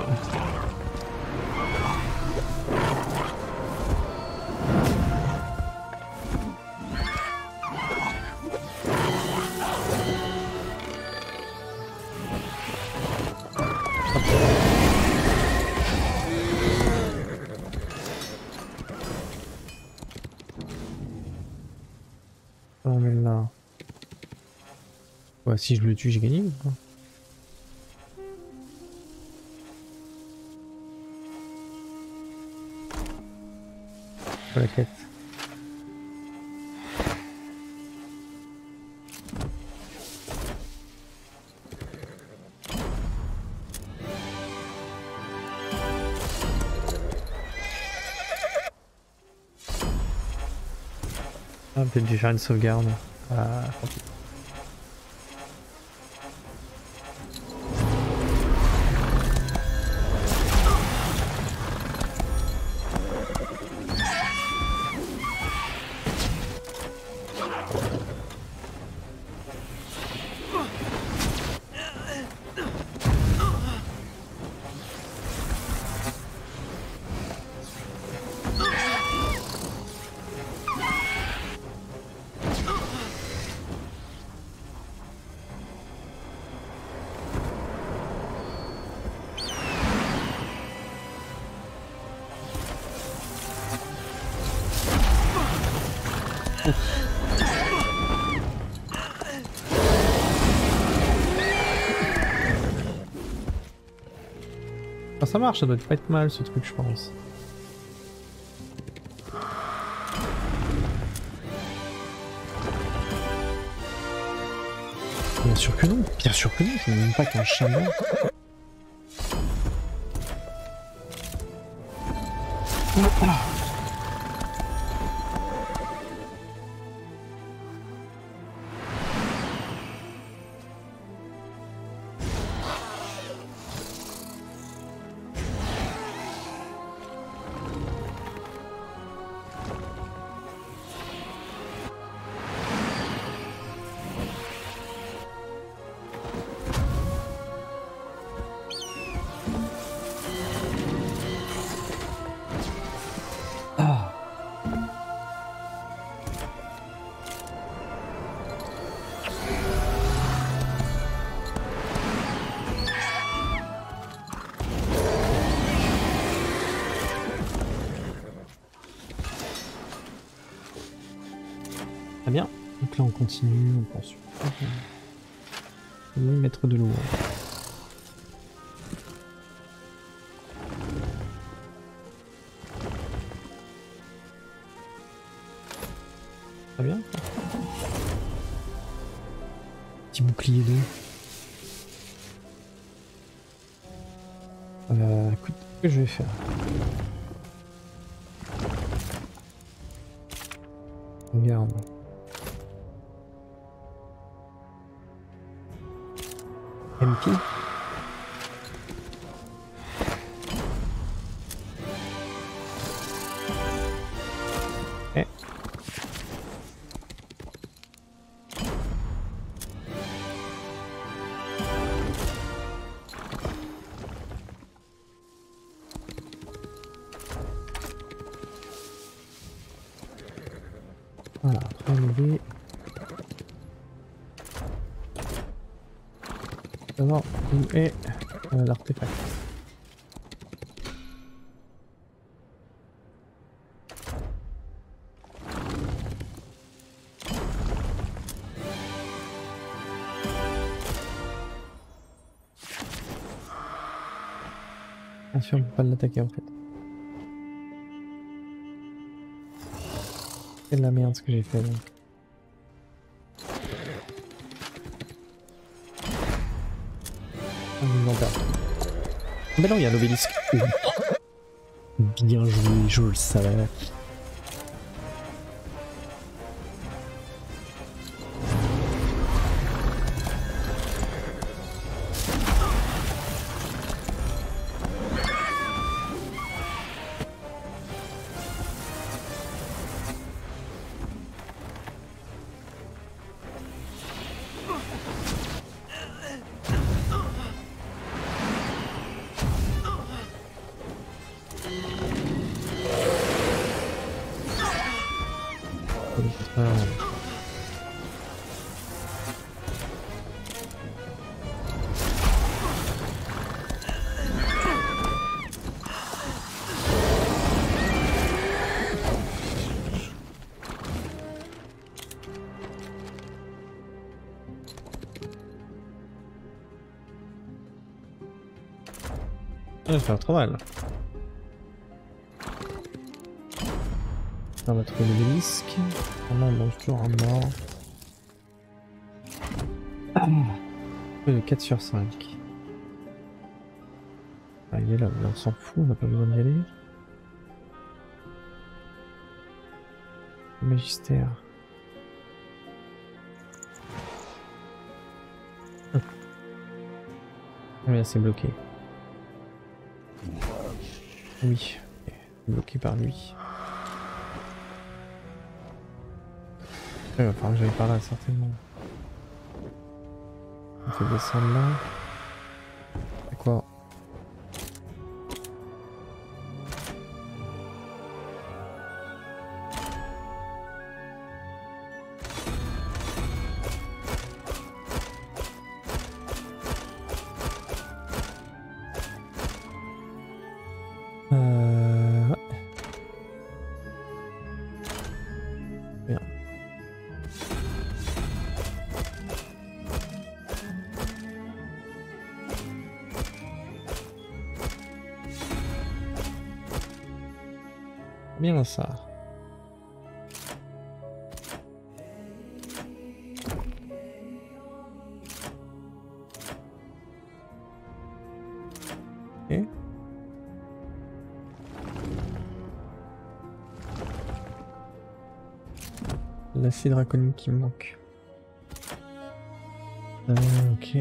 quoi, si je le tue, j'ai gagné ou pas? Pour la quête. Ah, peut-être j'ai faire une sauvegarde. Ah, tant pis. Ah, ça marche, ça doit pas être mal ce truc, je pense. Bien sûr que non, bien sûr que non, je ne même pas qu'un chaman. Ah. Très bien, donc là on continue, on pense. On va mettre de l'eau. Très bien. Petit bouclier d'eau. Euh, écoute, ce que je vais faire. Regarde. M P. Eh. Voilà, relever. Savoir où est euh, l'artefact. Bien sûr, on peut pas l'attaquer en fait. C'est de la merde ce que j'ai fait là. Mais non, il y a un obélisque. Bien joué, je le savais. Ça va faire trop mal. On va trouver l'obélisque. Oh non, on mange toujours un mort. Ah. De quatre sur cinq. Ah, il est là, mais on s'en fout, on n'a pas besoin d'y aller. Magistère. Hum. Ah, mais là c'est bloqué. Oui, bloqué par lui. Il va falloir que j'aille par là, certainement. On fait descendre là. C'est quoi? Euh... ouais. Bien. Bien ça. Ok. L'acier draconique qui me manque. Euh, ok.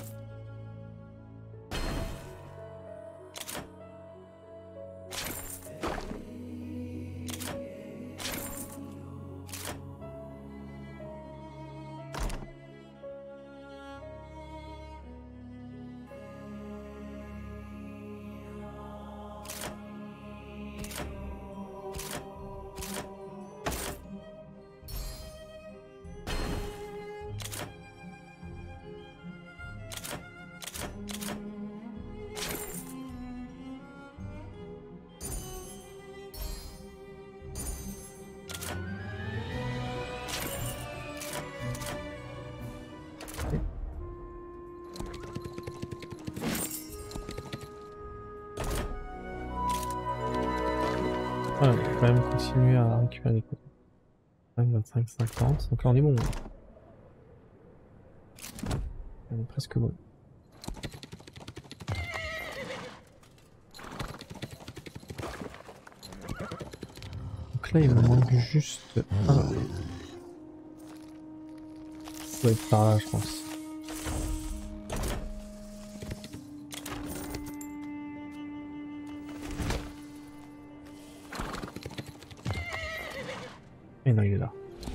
Ah, on peut quand même continuer à récupérer des coups. vingt-cinq cinquante, donc là on est bon. On est presque bon. Donc là il me manque juste un. Ça doit être par là je pense. Et non, il est là.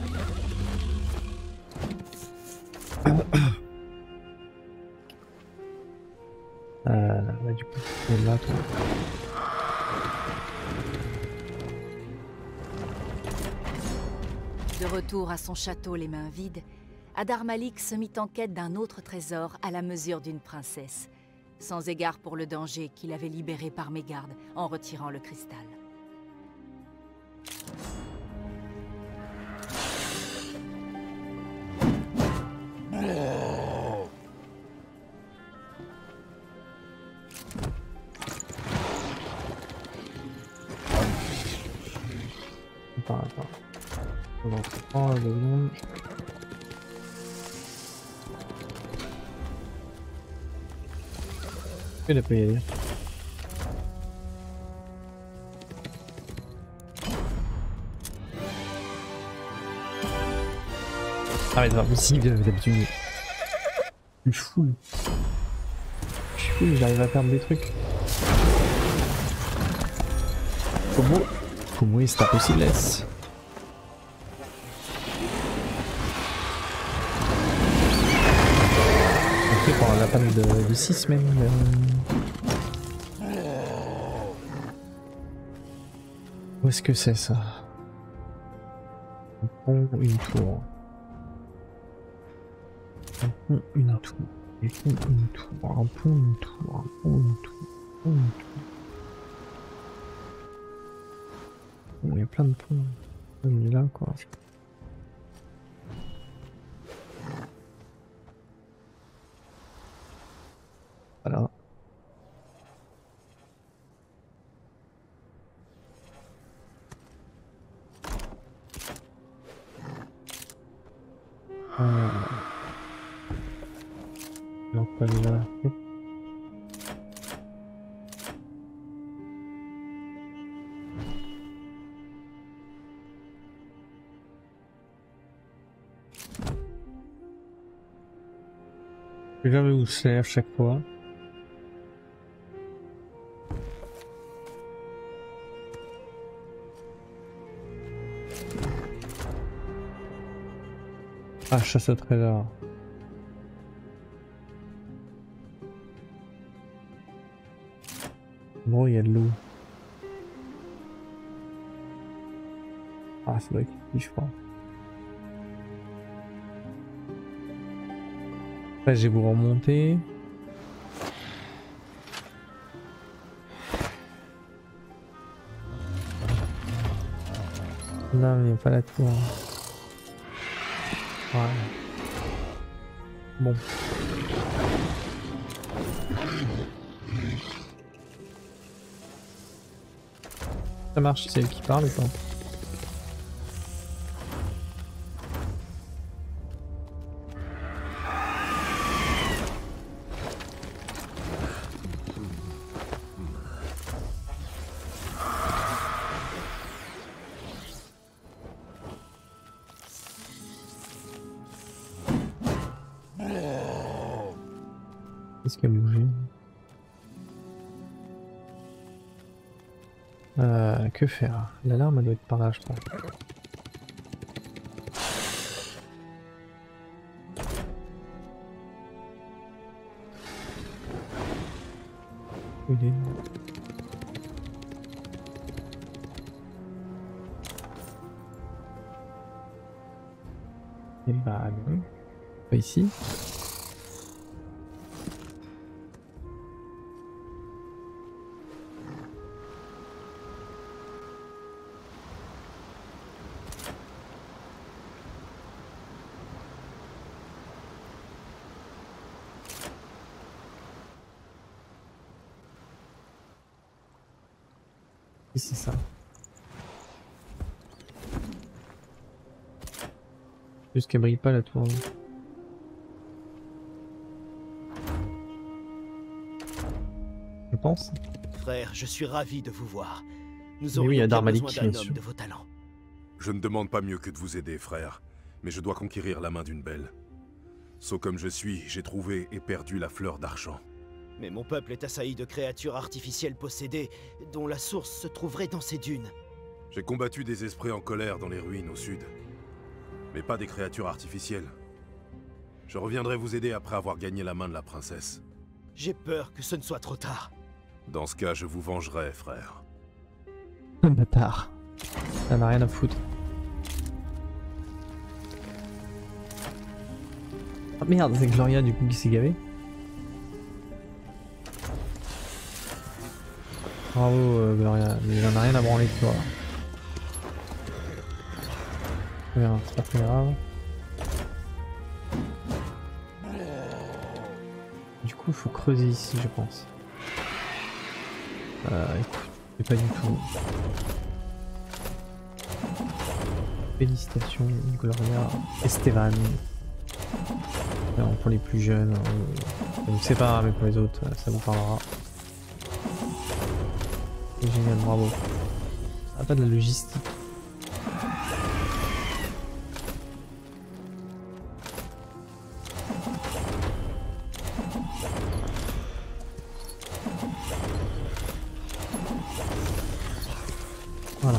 euh, là, du coup, il est là, toi. De retour à son château les mains vides, Adar Malik se mit en quête d'un autre trésor à la mesure d'une princesse, sans égard pour le danger qu'il avait libéré par mégarde en retirant le cristal. Attends, attends. On en prend la seconde. Il a pas y aller. Ah mais c'est pas possible d'habitude. Je suis fou. Je suis fou, j'arrive à perdre des trucs. Comment Comment est-ce que c'est possible laisse Ok, pour la panne de, de six même. Euh... Où est-ce que c'est ça? Un pont, une tour. Un pont, une tour. Un pont, une tour. Un pont, une tour. Un pont, une tour. Un pont, une tour. Bon, il y a plein de ponts. On est là, quoi. Voilà. Non, pas déjà. Je sais jamais où c'est à chaque fois. Ah, chasse au trésor. Bon, il y a de l'eau. Ah, ça doit être ici, je crois. Après, je vais vous remonter. Non, mais pas la tour. Ouais. Bon. Ça marche, c'est elle qui parle ou pas? Qu'est-ce qui a bougé? Euh, que faire? L'alarme doit être par là, je pense. Où il est? Et bah non. Pas ici. Et c'est ça. Juste qu'elle brille pas la tour. Je pense. Frère, je suis ravi de vous voir. Nous Mais oui, il y a aurions bien Darmalik, besoin d'un bien homme sûr. de vos talents. Je ne demande pas mieux que de vous aider, frère, mais je dois conquérir la main d'une belle. Sot comme je suis, j'ai trouvé et perdu la fleur d'argent. Mais mon peuple est assailli de créatures artificielles possédées, dont la source se trouverait dans ces dunes. J'ai combattu des esprits en colère dans les ruines au sud, mais pas des créatures artificielles. Je reviendrai vous aider après avoir gagné la main de la princesse. J'ai peur que ce ne soit trop tard. Dans ce cas, je vous vengerai, frère. Un bâtard. Ça n'a rien à foutre. Ah merde, c'est Gloria du coup qui s'est gavé. Bravo euh, Gloria, mais j'en ai rien à branler de toi. Merde, c'est pas très grave. Du coup il faut creuser ici je pense. Euh écoute, c'est pas du tout. Félicitations Gloria, Esteban. Alors, pour les plus jeunes, euh, je ne sais pas, mais pour les autres, ça vous parlera. C'est génial, bravo. Ça n'a pas de la logistique. Voilà.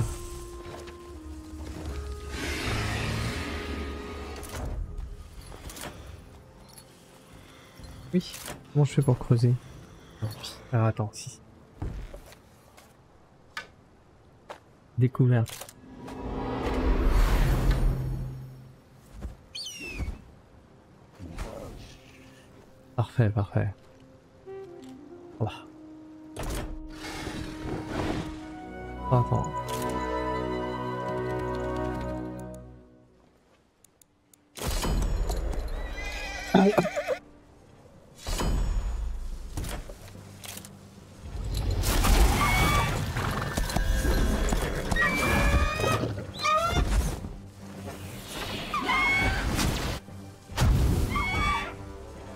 Oui, comment je fais pour creuser? Alors attends, si. Découverte. Parfait, parfait. Voilà. Attends.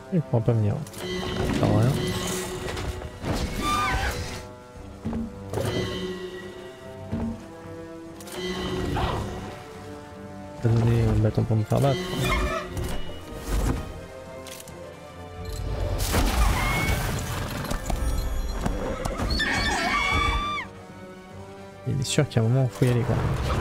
Il pourra pas venir. Ça sert à rien. Ça donné un bâton pour me faire battre. Il est sûr qu'à un moment il faut y aller quand même.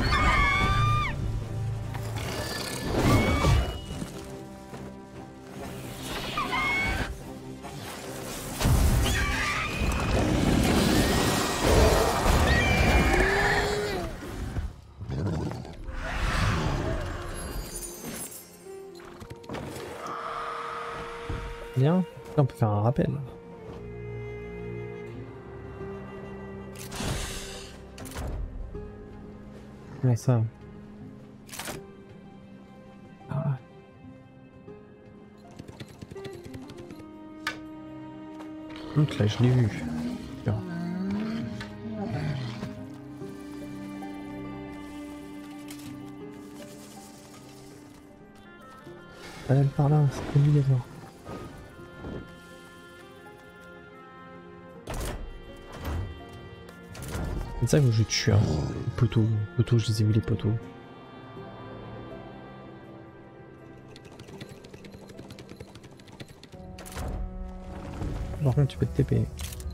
Bien, là on peut faire un rappel. Comment ça? Ah. Donc là je l'ai vu. Bien. Allez par là, c'est obligatoire. C'est ça que je tue, hein. Les poteaux, les poteaux, je les ai vus les poteaux. Par contre tu peux te T P.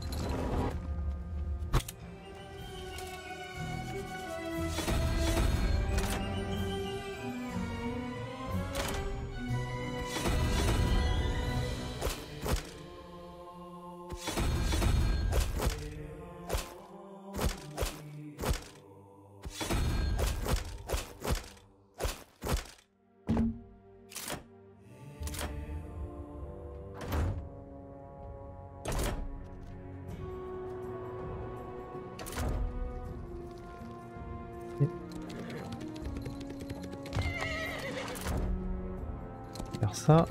Faire ça.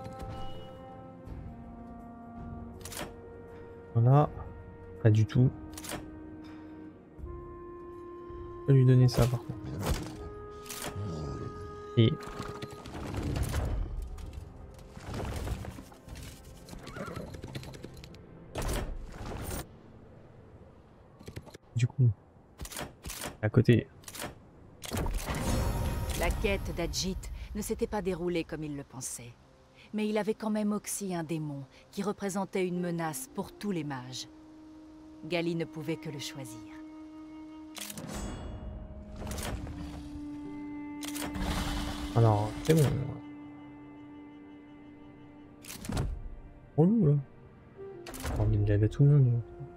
Voilà. Pas du tout. Je vais lui donner ça par contre. Et... du coup... à côté. La quête d'Ajit ne s'était pas déroulée comme il le pensait. Mais il avait quand même oxy un démon qui représentait une menace pour tous les mages. Ghali ne pouvait que le choisir. Alors, c'est bon. Relou là. J'ai envie de laver tout le monde.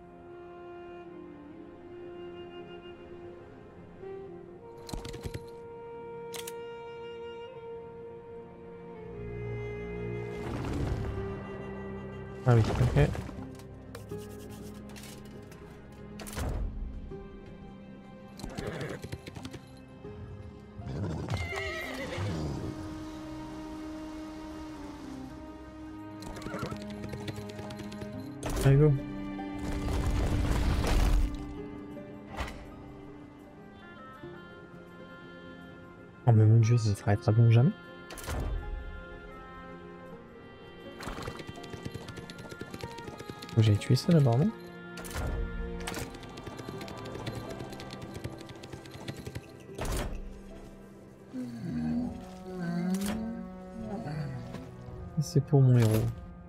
Ah oui, ok. Allez, go. Oh mais mon dieu, ça s'arrêtera donc jamais. J'ai tué ça d'abord, non? C'est pour mon héros.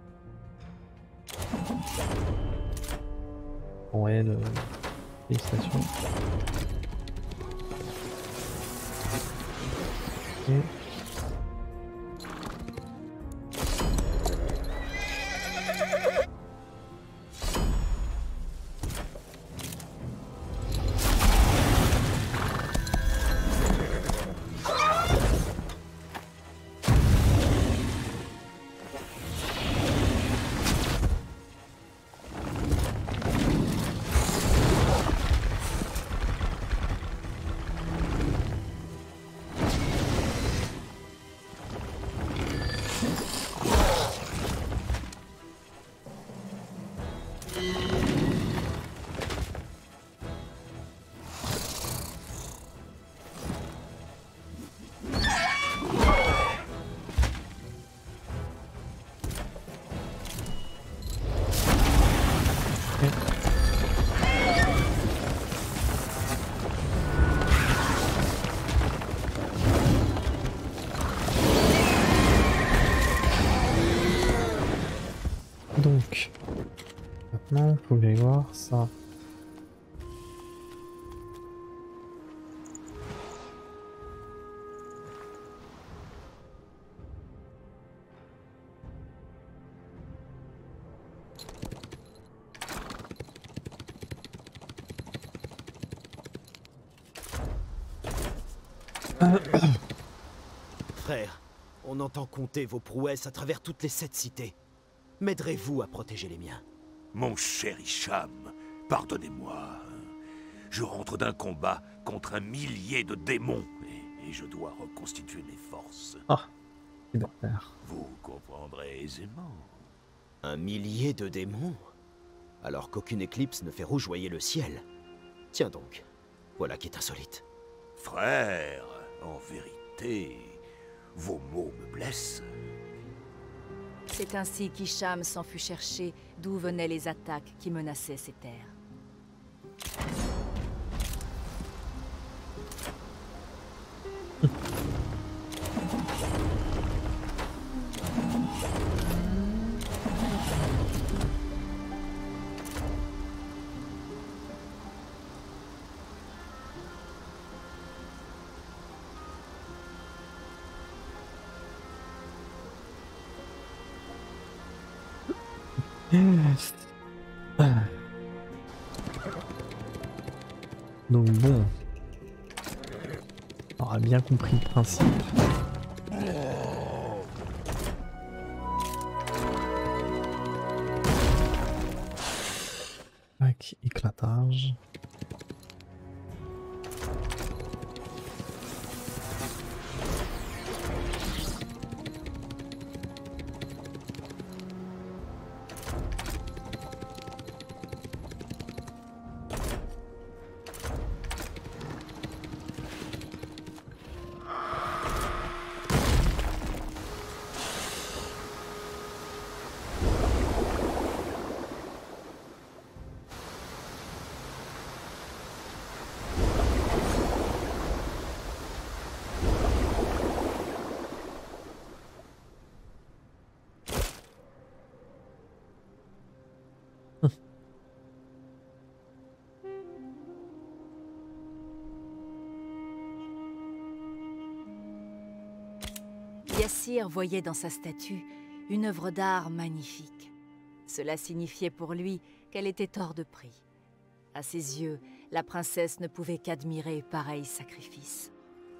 Pour elle, euh, félicitations. Okay. Donc, maintenant, il faut que j'aille voir ça. Frère, on entend compter vos prouesses à travers toutes les sept cités. M'aiderez-vous à protéger les miens? Mon cher Hicham, pardonnez-moi. Je rentre d'un combat contre un millier de démons et, et je dois reconstituer mes forces. Ah, c'est d'accord. Vous comprendrez aisément. Un millier de démons? Alors qu'aucune éclipse ne fait rougeoyer le ciel. Tiens donc, voilà qui est insolite. Frère, en vérité, vos mots me blessent. C'est ainsi qu'Hicham s'en fut chercher d'où venaient les attaques qui menaçaient ces terres. Donc bon, on aura bien compris le principe. Tac, éclatage. Yassir voyait dans sa statue une œuvre d'art magnifique. Cela signifiait pour lui qu'elle était hors de prix. À ses yeux, la princesse ne pouvait qu'admirer pareil sacrifice.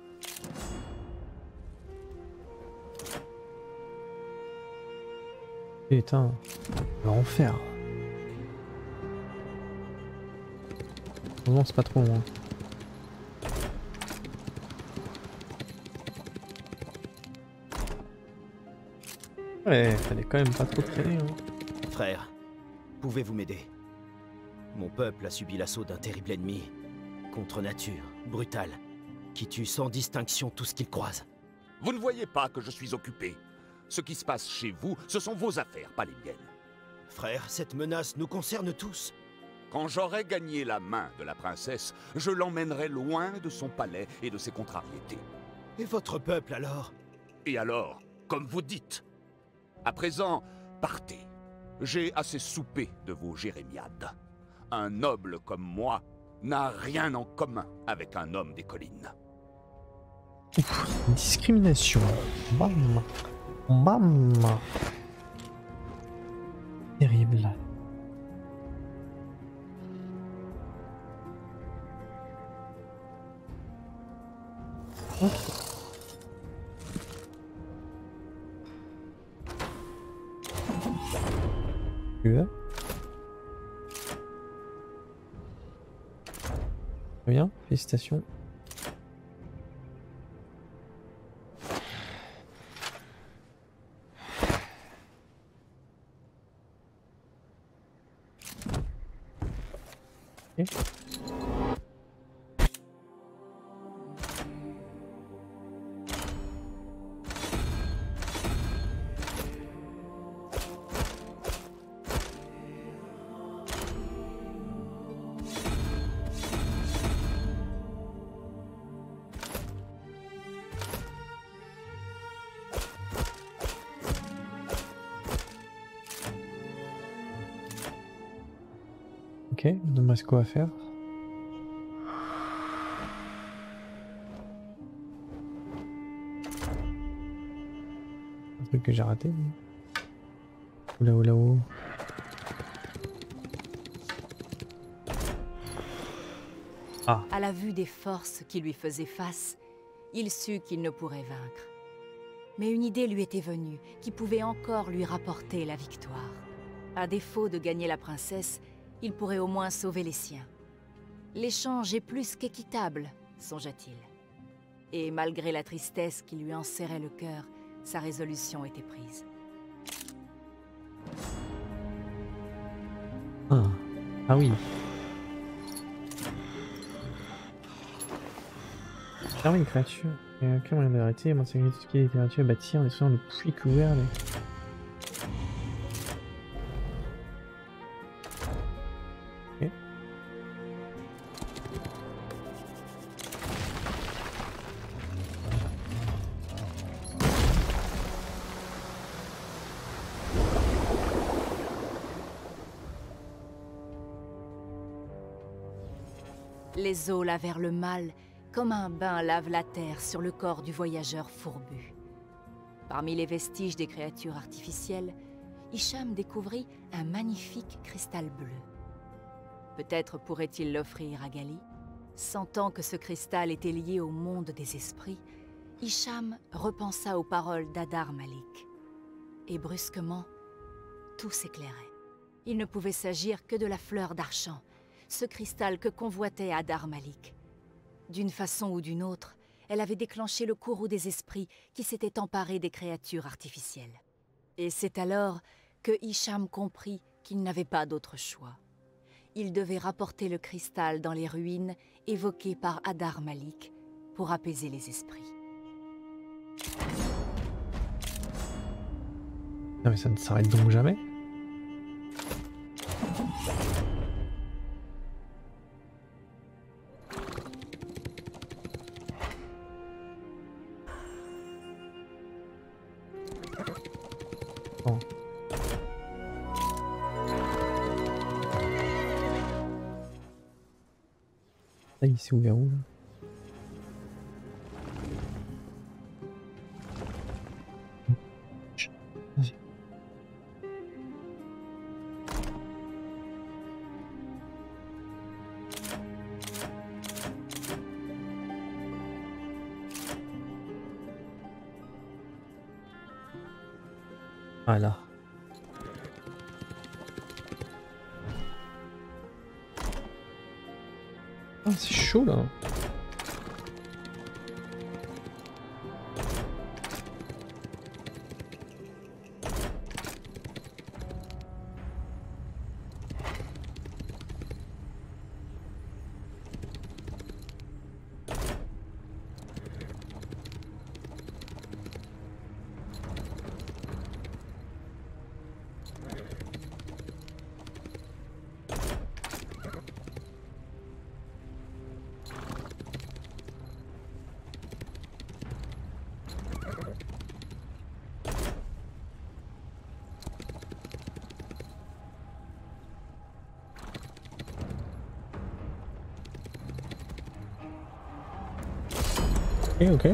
Putain, l'enfer. Non, c'est pas trop loin. Ouais, fallait quand même pas trop traîner. Hein. Frère, pouvez-vous m'aider? Mon peuple a subi l'assaut d'un terrible ennemi, contre nature, brutal, qui tue sans distinction tout ce qu'il croise. Vous ne voyez pas que je suis occupé. Ce qui se passe chez vous, ce sont vos affaires, pas les miennes. Frère, cette menace nous concerne tous. Quand j'aurai gagné la main de la princesse, je l'emmènerai loin de son palais et de ses contrariétés. Et votre peuple alors? Et alors, comme vous dites, à présent, partez. J'ai assez soupé de vos jérémiades. Un noble comme moi n'a rien en commun avec un homme des collines. Ouf, discrimination. Bam. Bam. Terrible. Ok. Très bien, félicitations. Okay. Ok, donc c'est quoi à faire? Un truc que j'ai raté. Oula oula oula. Ah. À la vue des forces qui lui faisaient face, il sut qu'il ne pourrait vaincre. Mais une idée lui était venue, qui pouvait encore lui rapporter la victoire. À défaut de gagner la princesse, il pourrait au moins sauver les siens. L'échange est plus qu'équitable, songea-t-il. Et malgré la tristesse qui lui enserrait le cœur, sa résolution était prise. Ah, ah oui. Fermer les créatures. Il y a aucun moyen d'arrêter. Mon sécurité, tout ce qui est littérature bâtie en essayant le puits couvert. Les... Okay. Les eaux lavèrent le mal comme un bain lave la terre sur le corps du voyageur fourbu. Parmi les vestiges des créatures artificielles, Hicham découvrit un magnifique cristal bleu. Peut-être pourrait-il l'offrir à Ghali. Sentant que ce cristal était lié au monde des esprits, Hicham repensa aux paroles d'Adar Malik. Et brusquement, tout s'éclairait. Il ne pouvait s'agir que de la fleur d'Archant, ce cristal que convoitait Adar Malik. D'une façon ou d'une autre, elle avait déclenché le courroux des esprits qui s'étaient emparés des créatures artificielles. Et c'est alors que Hicham comprit qu'il n'avait pas d'autre choix. Il devait rapporter le cristal dans les ruines évoquées par Adar Malik pour apaiser les esprits. Non mais ça ne s'arrête donc jamais. Bon. Là il s'est ouvert où là? Vas-y. Voilà. Ah, c'est chaud là. Ok, ok.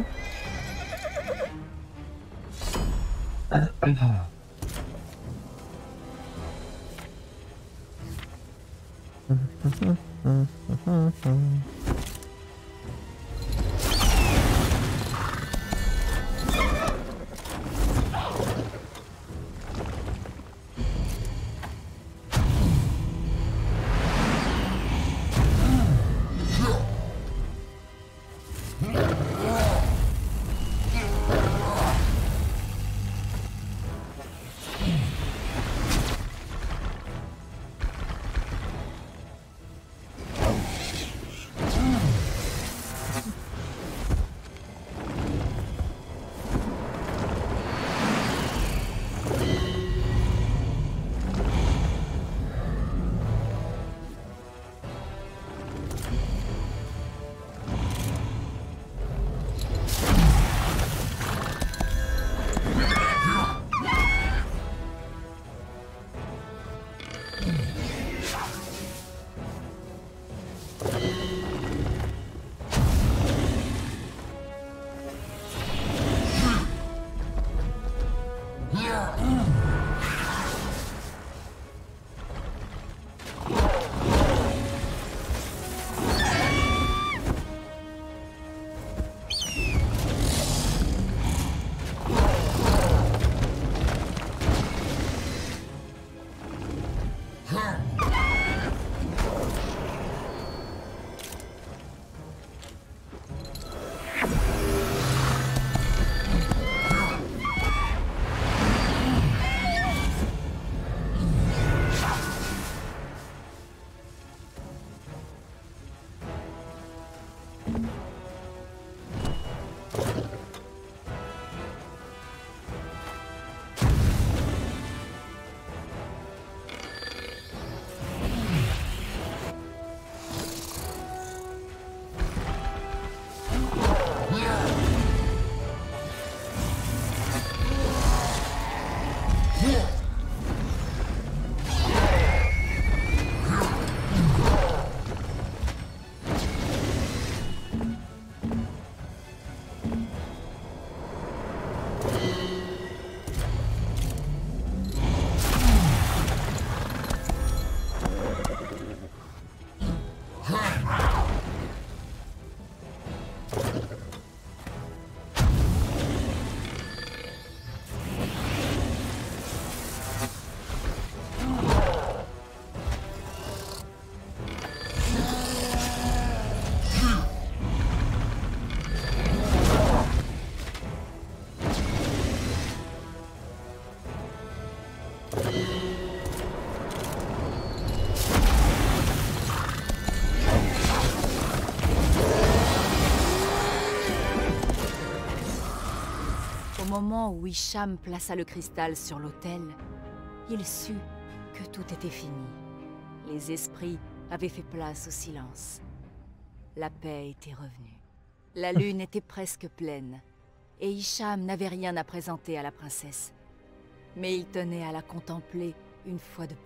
Au moment où Hicham plaça le cristal sur l'autel, il sut que tout était fini. Les esprits avaient fait place au silence. La paix était revenue. La lune était presque pleine, et Hicham n'avait rien à présenter à la princesse. Mais il tenait à la contempler une fois de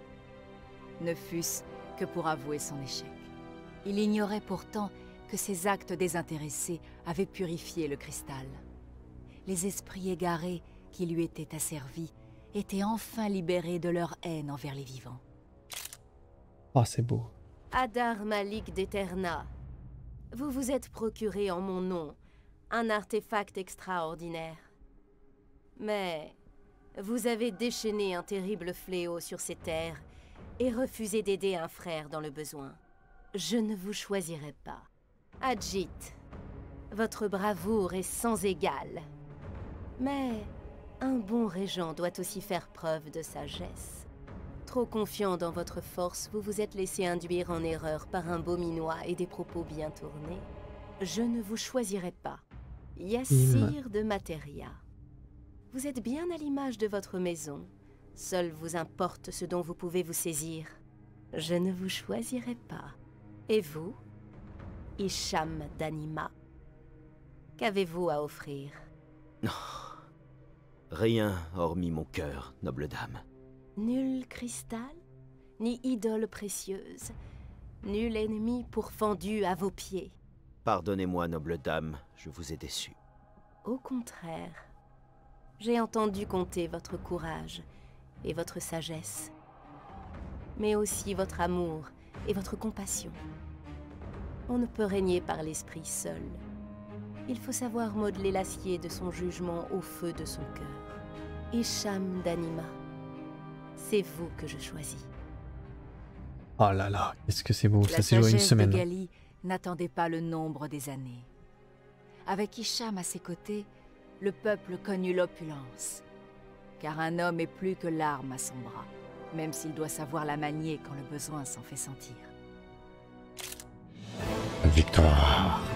plus. Ne fût-ce que pour avouer son échec. Il ignorait pourtant que ses actes désintéressés avaient purifié le cristal. Les esprits égarés qui lui étaient asservis étaient enfin libérés de leur haine envers les vivants. Oh, c'est beau. Adar Malik d'Eterna, vous vous êtes procuré en mon nom un artefact extraordinaire. Mais vous avez déchaîné un terrible fléau sur ces terres et refusé d'aider un frère dans le besoin. Je ne vous choisirai pas. Adjit, votre bravoure est sans égale. Mais un bon régent doit aussi faire preuve de sagesse. Trop confiant dans votre force, vous vous êtes laissé induire en erreur par un beau minois et des propos bien tournés. Je ne vous choisirai pas. Yassir de Materia. Vous êtes bien à l'image de votre maison. Seul vous importe ce dont vous pouvez vous saisir. Je ne vous choisirai pas. Et vous, Hicham d'Anima, qu'avez-vous à offrir? Non. Rien hormis mon cœur, noble dame. Nul cristal, ni idole précieuse, nul ennemi pourfendu à vos pieds. Pardonnez-moi, noble dame, je vous ai déçu. Au contraire, j'ai entendu compter votre courage et votre sagesse, mais aussi votre amour et votre compassion. On ne peut régner par l'esprit seul. Il faut savoir modeler l'acier de son jugement au feu de son cœur. Hicham d'Anima, c'est vous que je choisis. Oh là là, qu'est-ce que c'est beau, ça La s'est joué une sagesse semaine. de Ghali n'attendait pas le nombre des années. Avec Hicham à ses côtés, le peuple connut l'opulence. Car un homme est plus que l'arme à son bras, même s'il doit savoir la manier quand le besoin s'en fait sentir. Victoire.